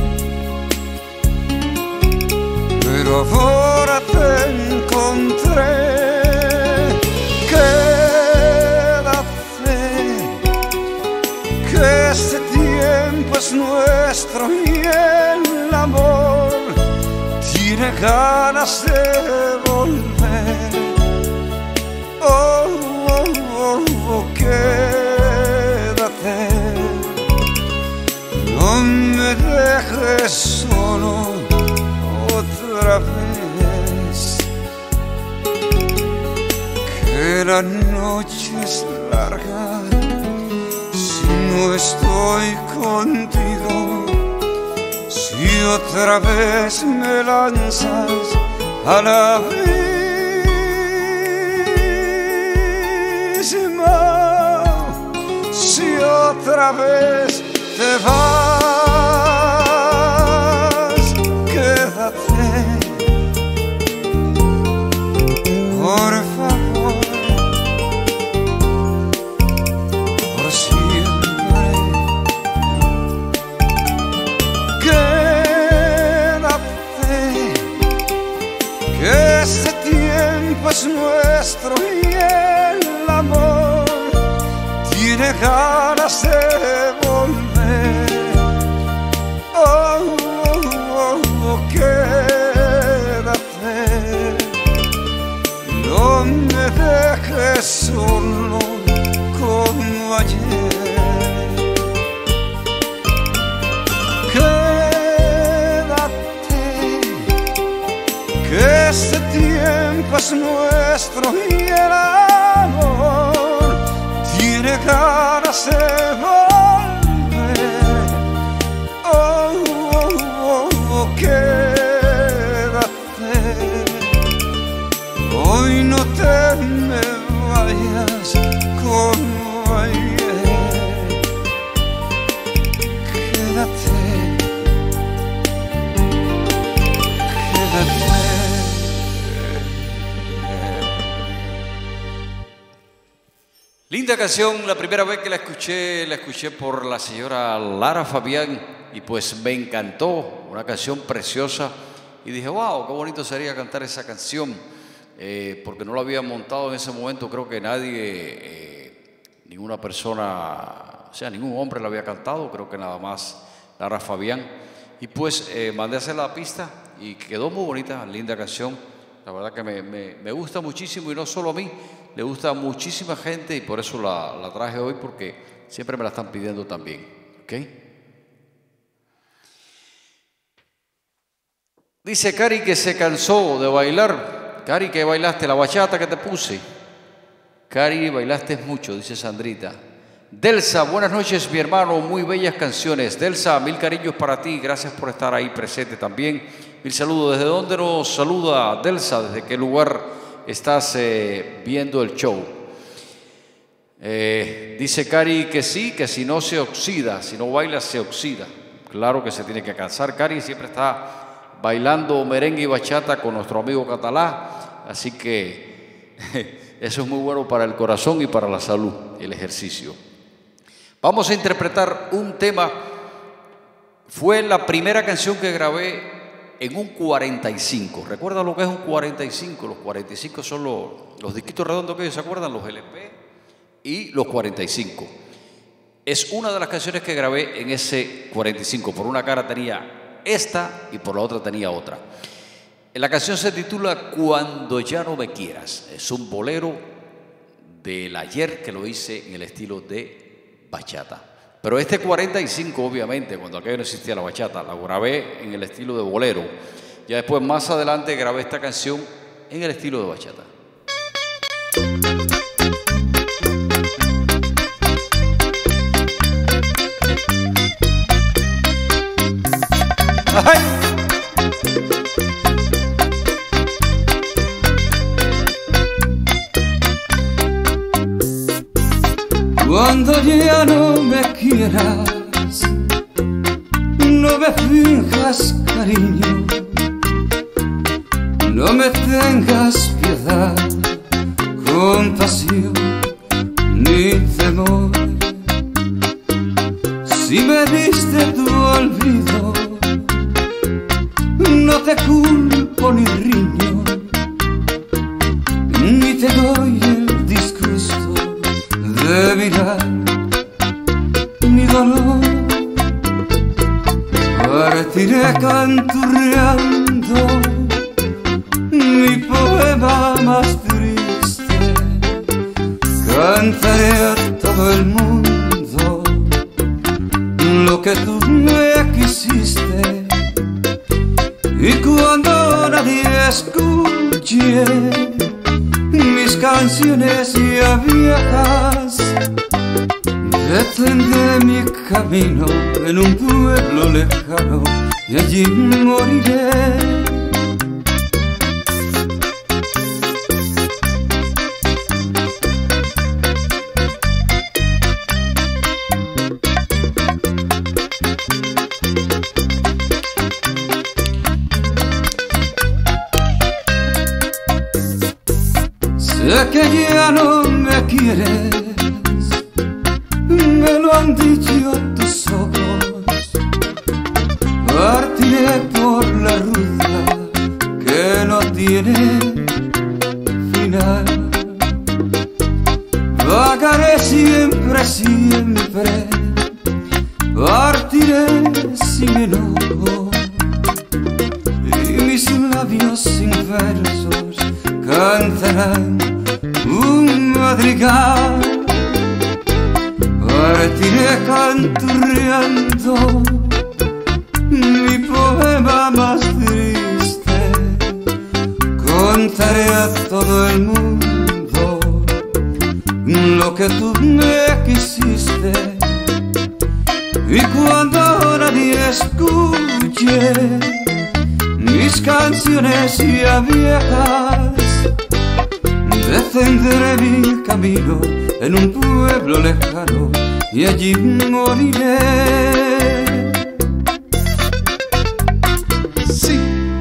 Pero ahora te encontré. Que este tiempo es nuestro y el amor tiene ganas de volver. Oh, oh, oh, oh, quédate. No me dejes solo otra vez. Que la noche es larga. No estoy contigo. Si otra vez me lanzas al abismo, si otra vez te vas, quédate, por favor, por siempre. este tiempo es nuestro y el amor tiene ganas de volver. Oh, oh, oh, oh, quédate, no me dejes solo como ayer. Quédate, que este tiempo es nuestro y el amor tiene ganas de volver. Oh, oh, oh, oh, quédate, hoy no te me vayas como ayer. Quédate, quédate. Linda canción, la primera vez que la escuché, la escuché por la señora Lara Fabián y pues me encantó, una canción preciosa y dije, wow, qué bonito sería cantar esa canción, eh, porque no la había montado en ese momento, creo que nadie, eh, ninguna persona, o sea, ningún hombre la había cantado, creo que nada más Lara Fabián, y pues eh, mandé a hacer la pista y quedó muy bonita, linda canción, la verdad que me, me, me gusta muchísimo y no solo a mí, le gusta a muchísima gente y por eso la, la traje hoy, porque siempre me la están pidiendo también. ¿Ok? Dice Cari que se cansó de bailar. Cari, que bailaste la bachata que te puse. Cari, bailaste mucho, dice Sandrita. Delsa, buenas noches, mi hermano. Muy bellas canciones. Delsa, mil cariños para ti. Gracias por estar ahí presente también. Mil saludos. ¿Desde dónde nos saluda Delsa? ¿Desde qué lugar estás eh, viendo el show? Eh, dice Cari que sí, que si no se oxida, si no baila se oxida. Claro que se tiene que cansar. Cari siempre está bailando merengue y bachata con nuestro amigo Catalá, así que eso es muy bueno para el corazón y para la salud, el ejercicio. Vamos a interpretar un tema. Fue la primera canción que grabé en un cuarenta y cinco. ¿Recuerdan lo que es un cuarenta y cinco? Los cuarenta y cinco son los, los disquitos redondos que ellos se acuerdan, los L P y los cuarenta y cinco. Es una de las canciones que grabé en ese cuarenta y cinco. Por una cara tenía esta y por la otra tenía otra. La canción se titula Cuando ya no me quieras. Es un bolero del ayer que lo hice en el estilo de bachata. Pero este cuarenta y cinco, obviamente, cuando aquello no existía la bachata, la grabé en el estilo de bolero. Ya después, más adelante, grabé esta canción en el estilo de bachata. ¡Ay! Cuando ya no me quieras, no me finjas cariño, no me tengas piedad, compasión ni temor. Si me diste tu olvido, no te culpo ni riño, ni te doy el disgusto de mirar mi dolor. Partiré canturreando mi poema más triste, cantaré a todo el mundo lo que tú me quisiste, y cuando nadie escuche mis canciones ya viejas, detendré mi camino en un pueblo lejano y allí moriré. Sé que ya no me quieres, me lo han dicho tus ojos. Partiré por la ruta que no tiene final. Vagaré siempre, siempre, partiré sin enojo, y mis labios sin versos cantarán un madrigal. Partiré canturreando mi poema más triste, contaré a todo el mundo lo que tú me quisiste, y cuando nadie escuche mis canciones ya viejas, defenderé mi camino en un pueblo lejano y allí moriré. Sí.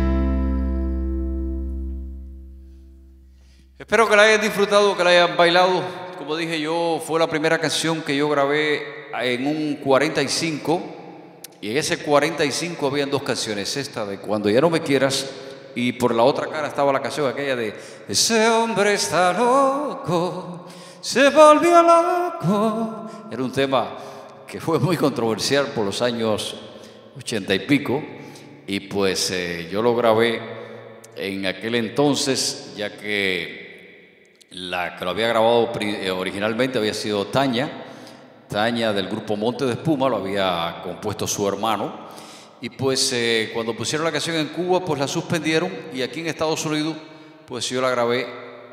Espero que la hayan disfrutado, que la hayan bailado. Como dije yo, fue la primera canción que yo grabé en un cuarenta y cinco, y en ese cuarenta y cinco habían dos canciones, esta de Cuando ya no me quieras, y por la otra cara estaba la canción aquella de Ese hombre está loco, se volvió loco. Era un tema que fue muy controversial por los años ochenta y pico, y pues eh, yo lo grabé en aquel entonces, ya que la que lo había grabado originalmente había sido Tania, Tania del grupo Monte de Espuma, lo había compuesto su hermano, y pues eh, cuando pusieron la canción en Cuba pues la suspendieron, y aquí en Estados Unidos pues yo la grabé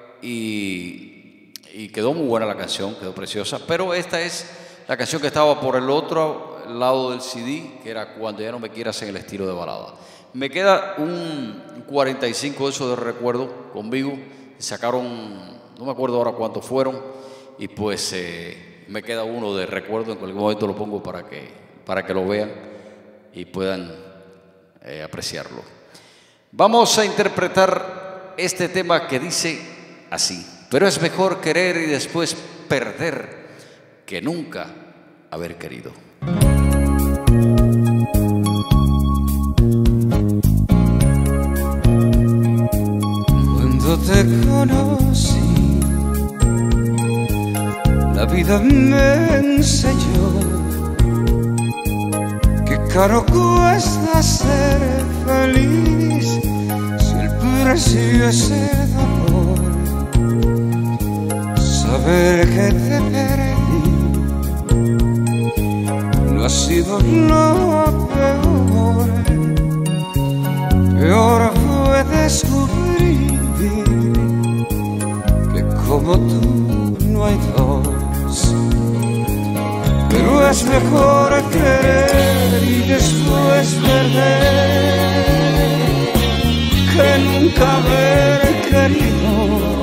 y, y quedó muy buena la canción, quedó preciosa, pero esta es la canción que estaba por el otro lado del C D, que era Cuando ya no me quieras, en el estilo de balada. Me queda un cuarenta y cinco de eso de recuerdo conmigo, sacaron, no me acuerdo ahora cuántos fueron, y pues eh, me queda uno de recuerdo. En cualquier momento lo pongo para que, para que lo vean y puedan eh, apreciarlo. Vamos a interpretar este tema que dice así: pero es mejor querer y después perder que nunca haber querido. Cuando te conocí, la vida me enseñó que caro cuesta ser feliz si el precio es el dolor. Saber que te perdí no ha sido lo peor. Peor fue descubrir que como tú no hay dos. Pero es mejor querer y después perder que nunca haber querido.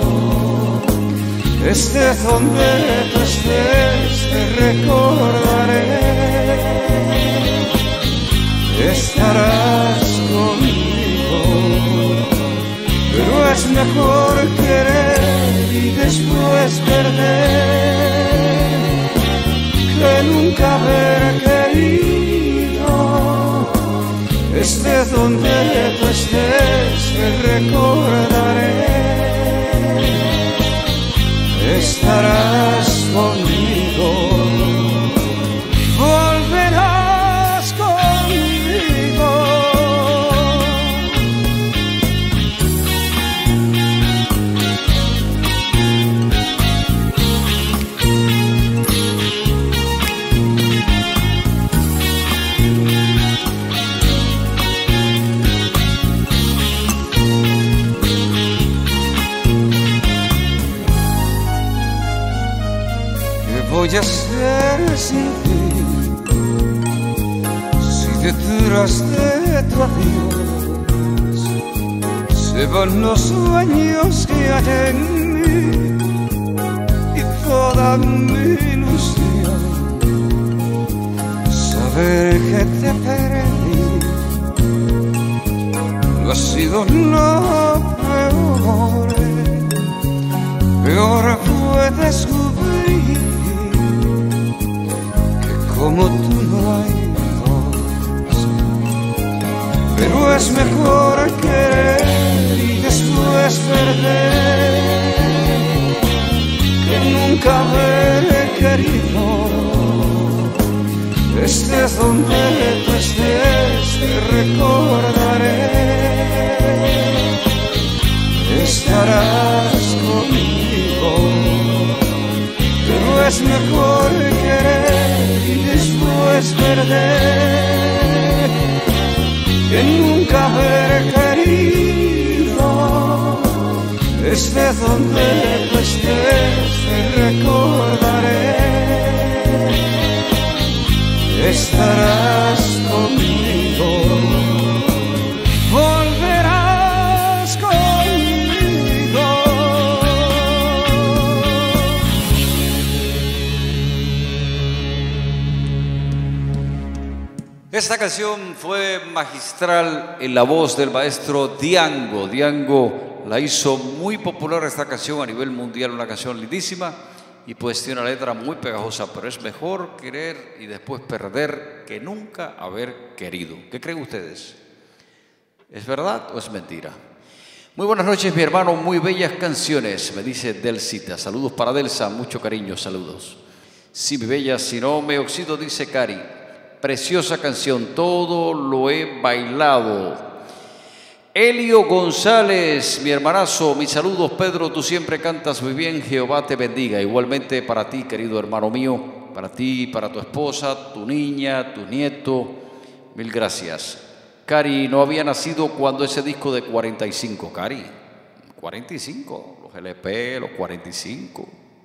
Estés donde tú estés, te recordaré. Estarás conmigo. Pero es mejor querer y después perder que nunca haber querido. Estés donde tú estés, te recordaré. Estarás conmigo. Volverás conmigo. Voy a hacer sin ti si detrás de tu adiós se van los sueños que hay en mí y toda mi ilusión? Saber que te perdí no ha sido lo peor. Peor fue descubrir como tú no hay dos. Pero es mejor querer y después estarás conmigo. Pero es mejor querer y después perder que nunca haber querido. Desde donde tú estés te recordaré. Estarás conmigo, volverás conmigo. Esta canción fue magistral en la voz del maestro Diango. Diango la hizo muy popular esta canción a nivel mundial, una canción lindísima. Y pues tiene una letra muy pegajosa, pero es mejor querer y después perder que nunca haber querido. ¿Qué creen ustedes? ¿Es verdad o es mentira? Muy buenas noches, mi hermano, muy bellas canciones, me dice Delcita. Saludos para Delsa, mucho cariño, saludos. Sí, mi bella, si no me oxido, dice Cari. Preciosa canción, todo lo he bailado. Elio González, mi hermanazo, mis saludos, Pedro, tú siempre cantas muy bien, Jehová te bendiga. Igualmente para ti, querido hermano mío, para ti, para tu esposa, tu niña, tu nieto, mil gracias. Cari no había nacido cuando ese disco de cuarenta y cinco, Cari, cuarenta y cinco, los L P, los cuarenta y cinco.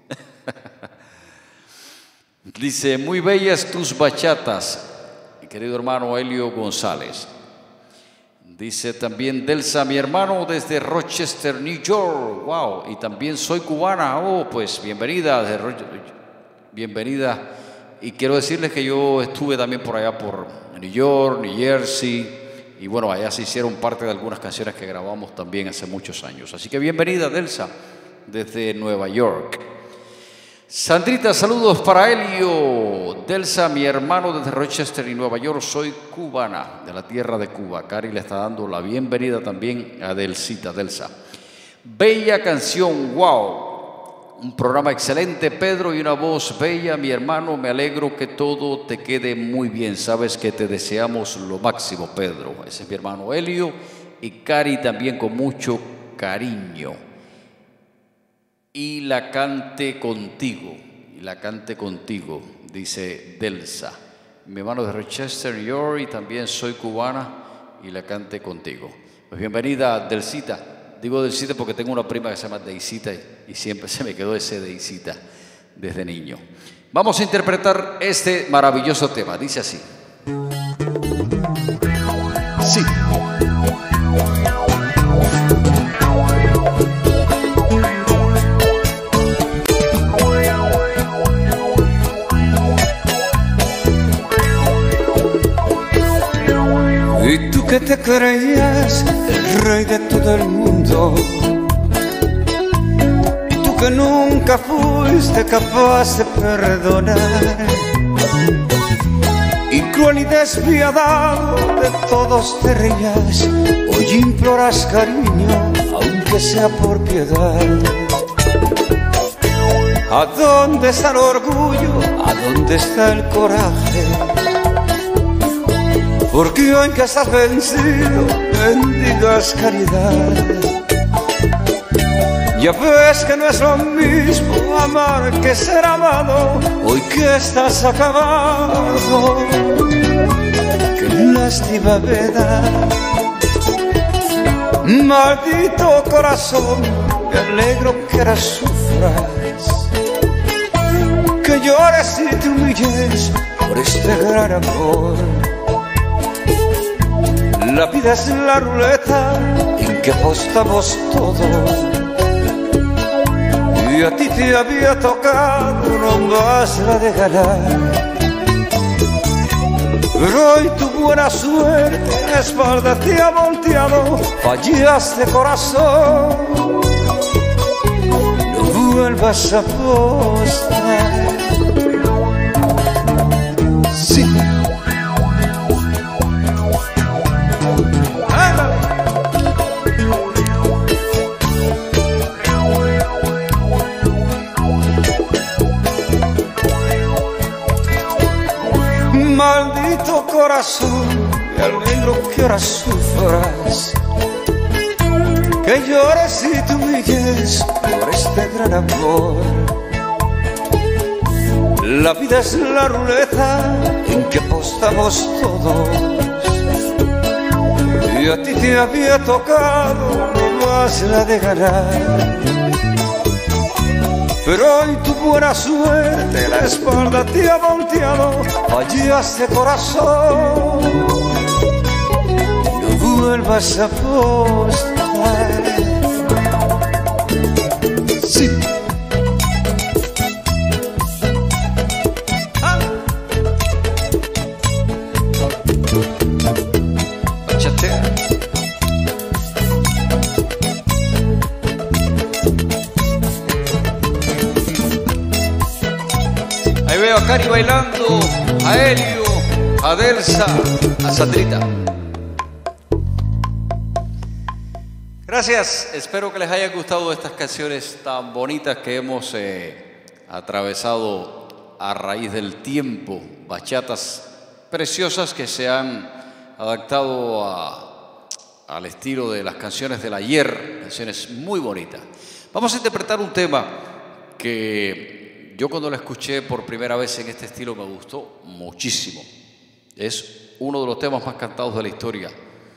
Dice, muy bellas tus bachatas, mi querido hermano Elio González. Dice también Delsa, mi hermano desde Rochester, New York. Wow, y también soy cubana. Oh, pues bienvenida, de Ro bienvenida. Y quiero decirles que yo estuve también por allá por New York, New Jersey. Y bueno, allá se hicieron parte de algunas canciones que grabamos también hace muchos años. Así que bienvenida, Delsa, desde Nueva York. Sandrita, saludos para Elio. Delsa, mi hermano desde Rochester y Nueva York, soy cubana, de la tierra de Cuba. Cari le está dando la bienvenida también a Delcita, Delsa. Bella canción, wow. Un programa excelente, Pedro, y una voz bella, mi hermano. Me alegro que todo te quede muy bien. Sabes que te deseamos lo máximo, Pedro. Ese es mi hermano Elio y Cari también con mucho cariño. Y la cante contigo, y la cante contigo, dice Delsa. Mi hermano de Rochester, New York, y también soy cubana, y la cante contigo. Pues bienvenida, Delcita. Digo Delcita porque tengo una prima que se llama Deisita, y siempre se me quedó ese Deisita desde niño. Vamos a interpretar este maravilloso tema, dice así. Sí. Y tú que te creías el rey de todo el mundo, tú que nunca fuiste capaz de perdonar, y cruel y despiadado de todos te reías, hoy imploras cariño, aunque sea por piedad. ¿A dónde está el orgullo? ¿A dónde está el coraje? Porque hoy que estás vencido, bendigas caridad. Ya ves que no es lo mismo amar que ser amado, hoy que estás acabado. Qué lástima me da, maldito corazón, me alegro que ahora sufras, que llores y te humilles por este gran amor. La vida es la ruleta en que apostamos todos, y a ti te había tocado nomás la de ganar. Pero hoy tu buena suerte la espalda te ha volteado, fallaste corazón, no vuelvas a apostar. Sí. Maldito corazón, me alegro que ahora sufras, que llores y te humilles por este gran amor. La vida es la ruleta en que apostamos todos, y a ti te había tocado nomás la de ganar. Pero hoy tu buena suerte la espalda te ha volteado, fallaste corazón, no vuelvas a apostar. Sí. Ah. Bachatea. Ahí veo a Cari bailando, a Helio, a Delsa, a Sandrita. Gracias, espero que les haya gustado estas canciones tan bonitas que hemos eh, atravesado a raíz del tiempo. Bachatas preciosas que se han adaptado a, al estilo de las canciones del ayer, canciones muy bonitas. Vamos a interpretar un tema que yo cuando lo escuché por primera vez en este estilo me gustó muchísimo. Es uno de los temas más cantados de la historia.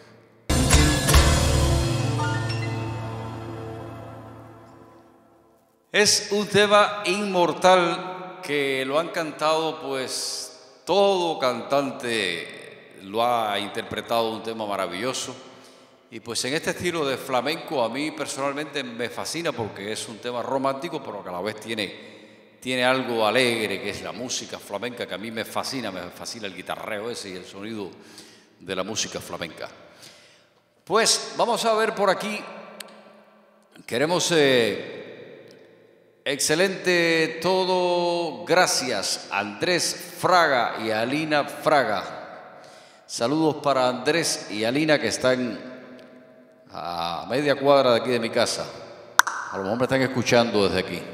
Es un tema inmortal que lo han cantado, pues todo cantante lo ha interpretado, un tema maravilloso. Y pues en este estilo de flamenco a mí personalmente me fascina porque es un tema romántico, pero que a la vez tiene, tiene algo alegre, que es la música flamenca, que a mí me fascina, me fascina el guitarreo ese y el sonido de la música flamenca. Pues vamos a ver por aquí, queremos... Eh, Excelente todo, gracias Andrés Fraga y Alina Fraga. Saludos para Andrés y Alina que están a media cuadra de aquí de mi casa. A lo mejor me están escuchando desde aquí.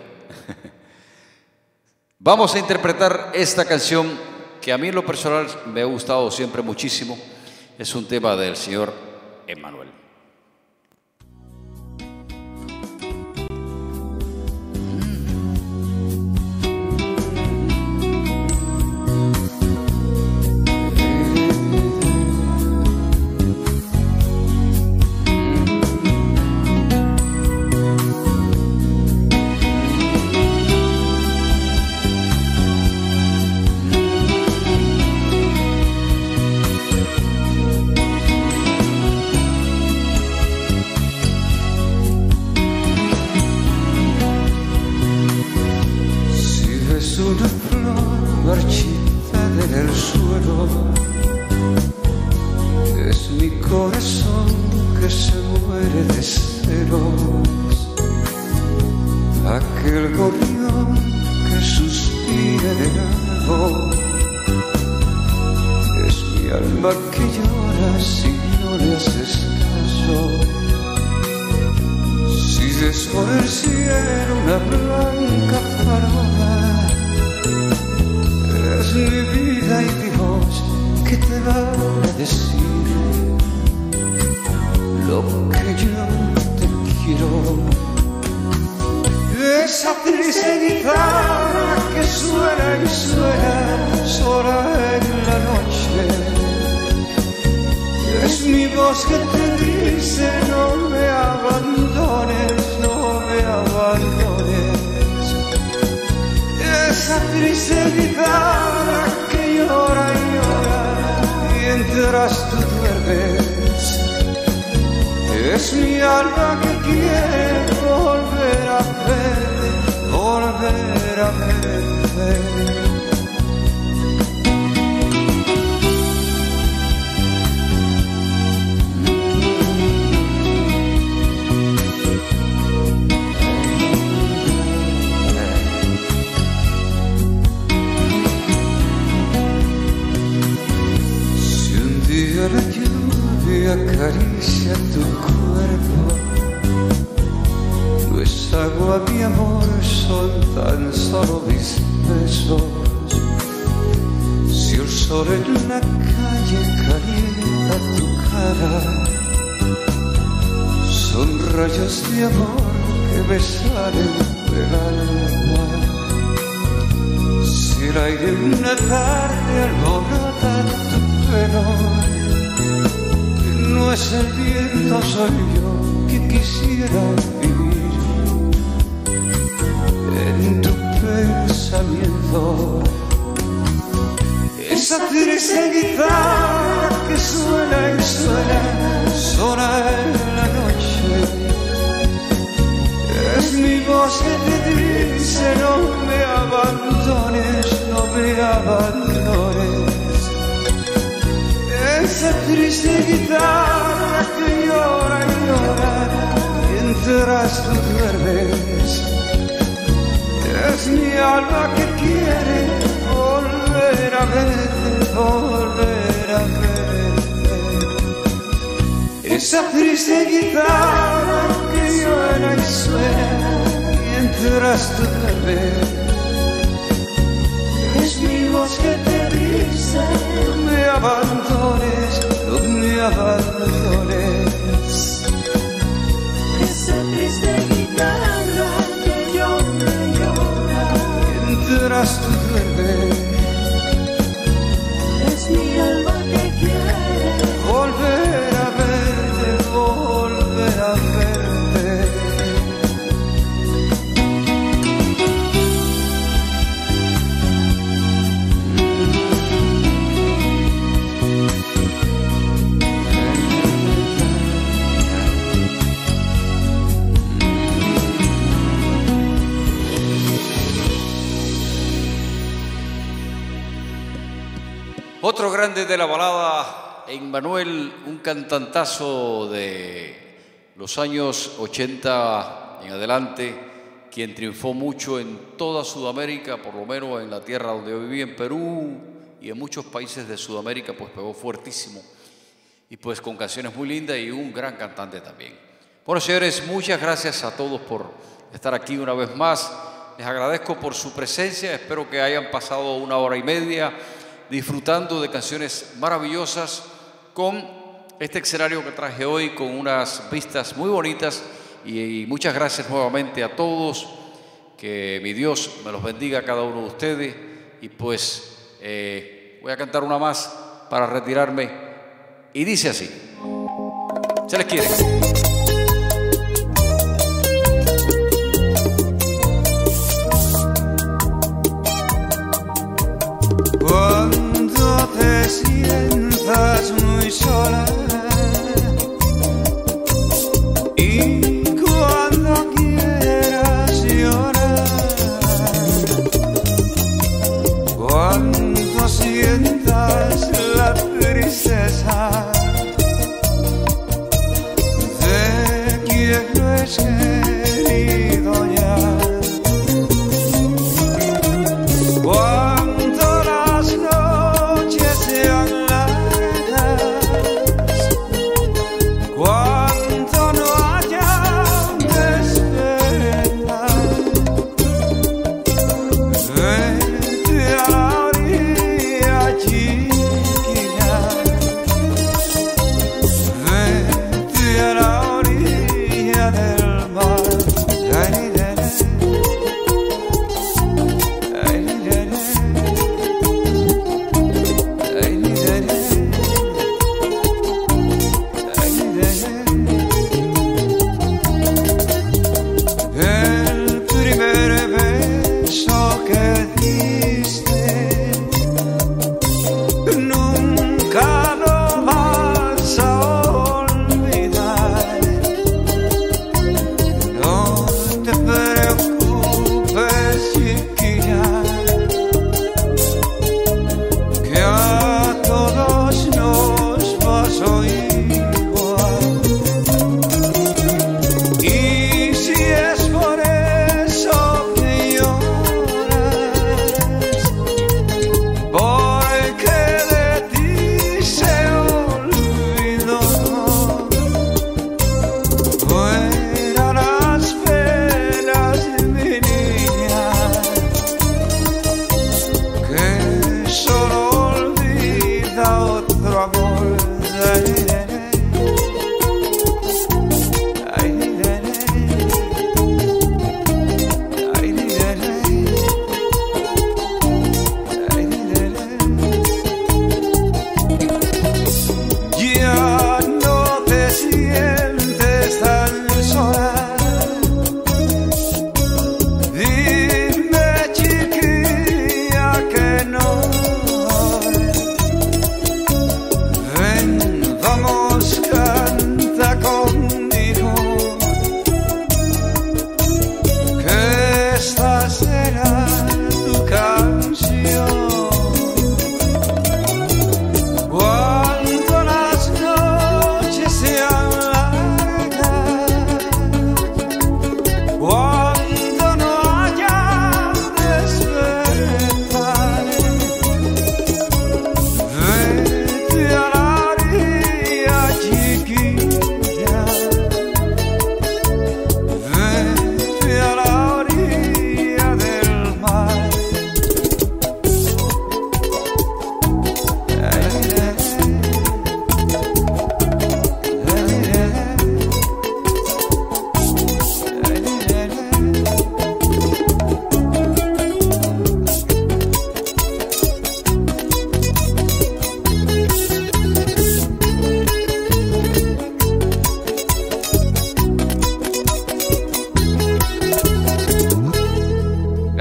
Vamos a interpretar esta canción que a mí en lo personal me ha gustado siempre muchísimo. Es un tema del señor Emmanuel. rayos de amor que me salen del alma. Si el aire una tarde alborota tu pelo, que no es el viento, soy yo que quisiera vivir en tu pensamiento. Esa triste guitarra que suena y suena sola en la noche, es mi voz que te dice no me abandones, no me abandones. Esa triste guitarra que llora y llora mientras tú duermes, es mi alma que quiere volver a verte, volver a verte. Esa triste guitarra que suena y suena mientras tú duermes, es mi voz que te dice no me abandones, no me abandones. Esa triste guitarra que llora y llora mientras tú duermes, es mi alma que quiere volver a verte, volver a verte. Otro grande de la balada, Emmanuel, un cantantazo de los años ochenta en adelante, quien triunfó mucho en toda Sudamérica, por lo menos en la tierra donde yo viví, en Perú y en muchos países de Sudamérica, pues pegó fuertísimo. Y pues con canciones muy lindas y un gran cantante también. Bueno, señores, muchas gracias a todos por estar aquí una vez más. Les agradezco por su presencia, espero que hayan pasado una hora y media disfrutando de canciones maravillosas con este escenario que traje hoy, con unas vistas muy bonitas, y, y muchas gracias nuevamente a todos, que mi Dios me los bendiga a cada uno de ustedes, y pues eh, voy a cantar una más para retirarme, y dice así, se les quiere. Cuando te sientas muy sola y cuando quieras llorar, cuando sientas la tristeza de quien no es querido ya, cuando las noches sean largas, cuando no haya esperanza, vete a la orilla chiquilla, vete a la orilla del mar. Ay, ay, ay, el primer beso que diste nunca lo vas a olvidar, no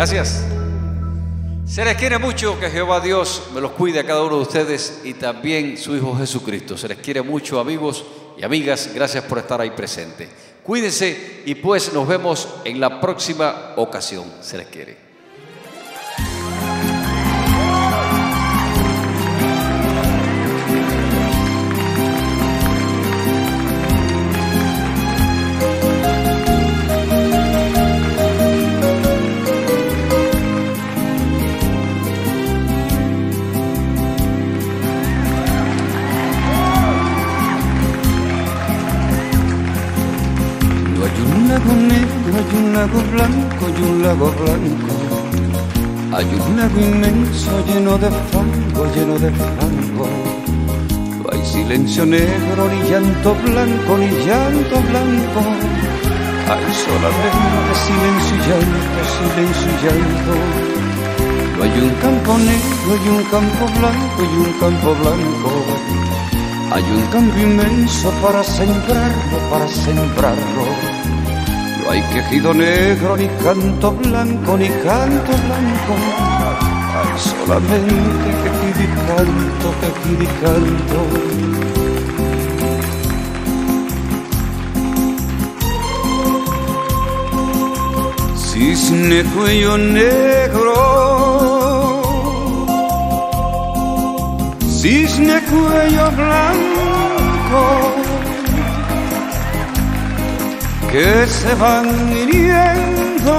Gracias. Se les quiere mucho, que Jehová Dios me los cuide a cada uno de ustedes y también su Hijo Jesucristo. Se les quiere mucho, amigos y amigas. Gracias por estar ahí presentes. Cuídense y pues nos vemos en la próxima ocasión. Se les quiere. Hay un lago blanco y un lago blanco. Hay un lago inmenso lleno de fango, lleno de fango. No hay silencio negro, ni llanto blanco, ni llanto blanco. Hay solamente silencio y llanto, silencio y llanto. No hay un campo negro y un campo blanco y un campo blanco. Hay un campo inmenso para sembrarlo, para sembrarlo. No hay quejido negro, ni canto blanco, ni canto blanco. Hay solamente quejido y canto, quejido y canto. Cisne cuello negro, cisne cuello blanco, que se van hiriendo,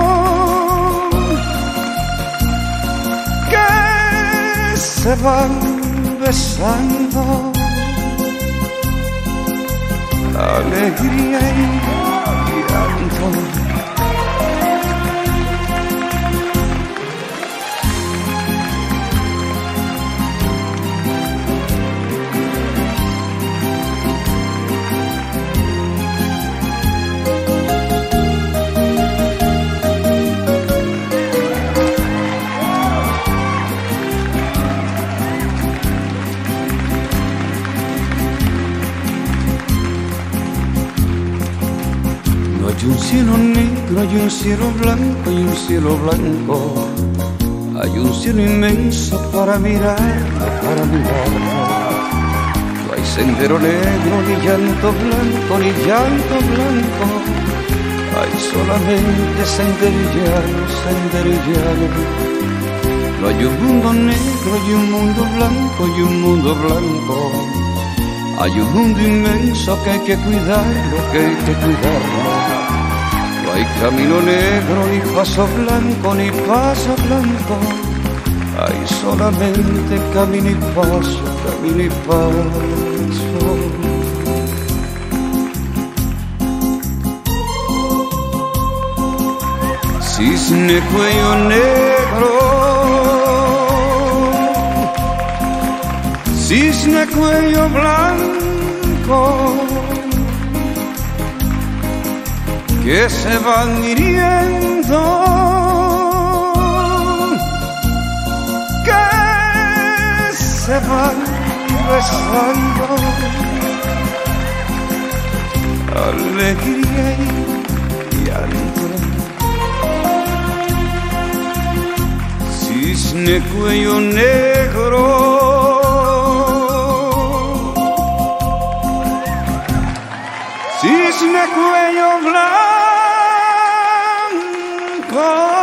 que se van besando, alegría y llanto. Hay un cielo negro, hay un cielo blanco, hay un cielo blanco. Hay un cielo inmenso para mirarlo, para mirarlo. No hay sendero negro, ni llanto blanco, ni llanto blanco. Hay solamente sendero y llano, sendero y llano. No hay un mundo negro y un mundo blanco y un mundo blanco. Hay un mundo inmenso que hay que cuidarlo, que hay que cuidarlo. No hay camino negro, ni paso blanco, ni paso blanco. Hay solamente camino y paso, camino y paso. Cisne cuello negro, cisne cuello blanco, que se van hiriendo, que se van besando, alegría y llanto. Cisne cuello negro, cisne cuello blanco.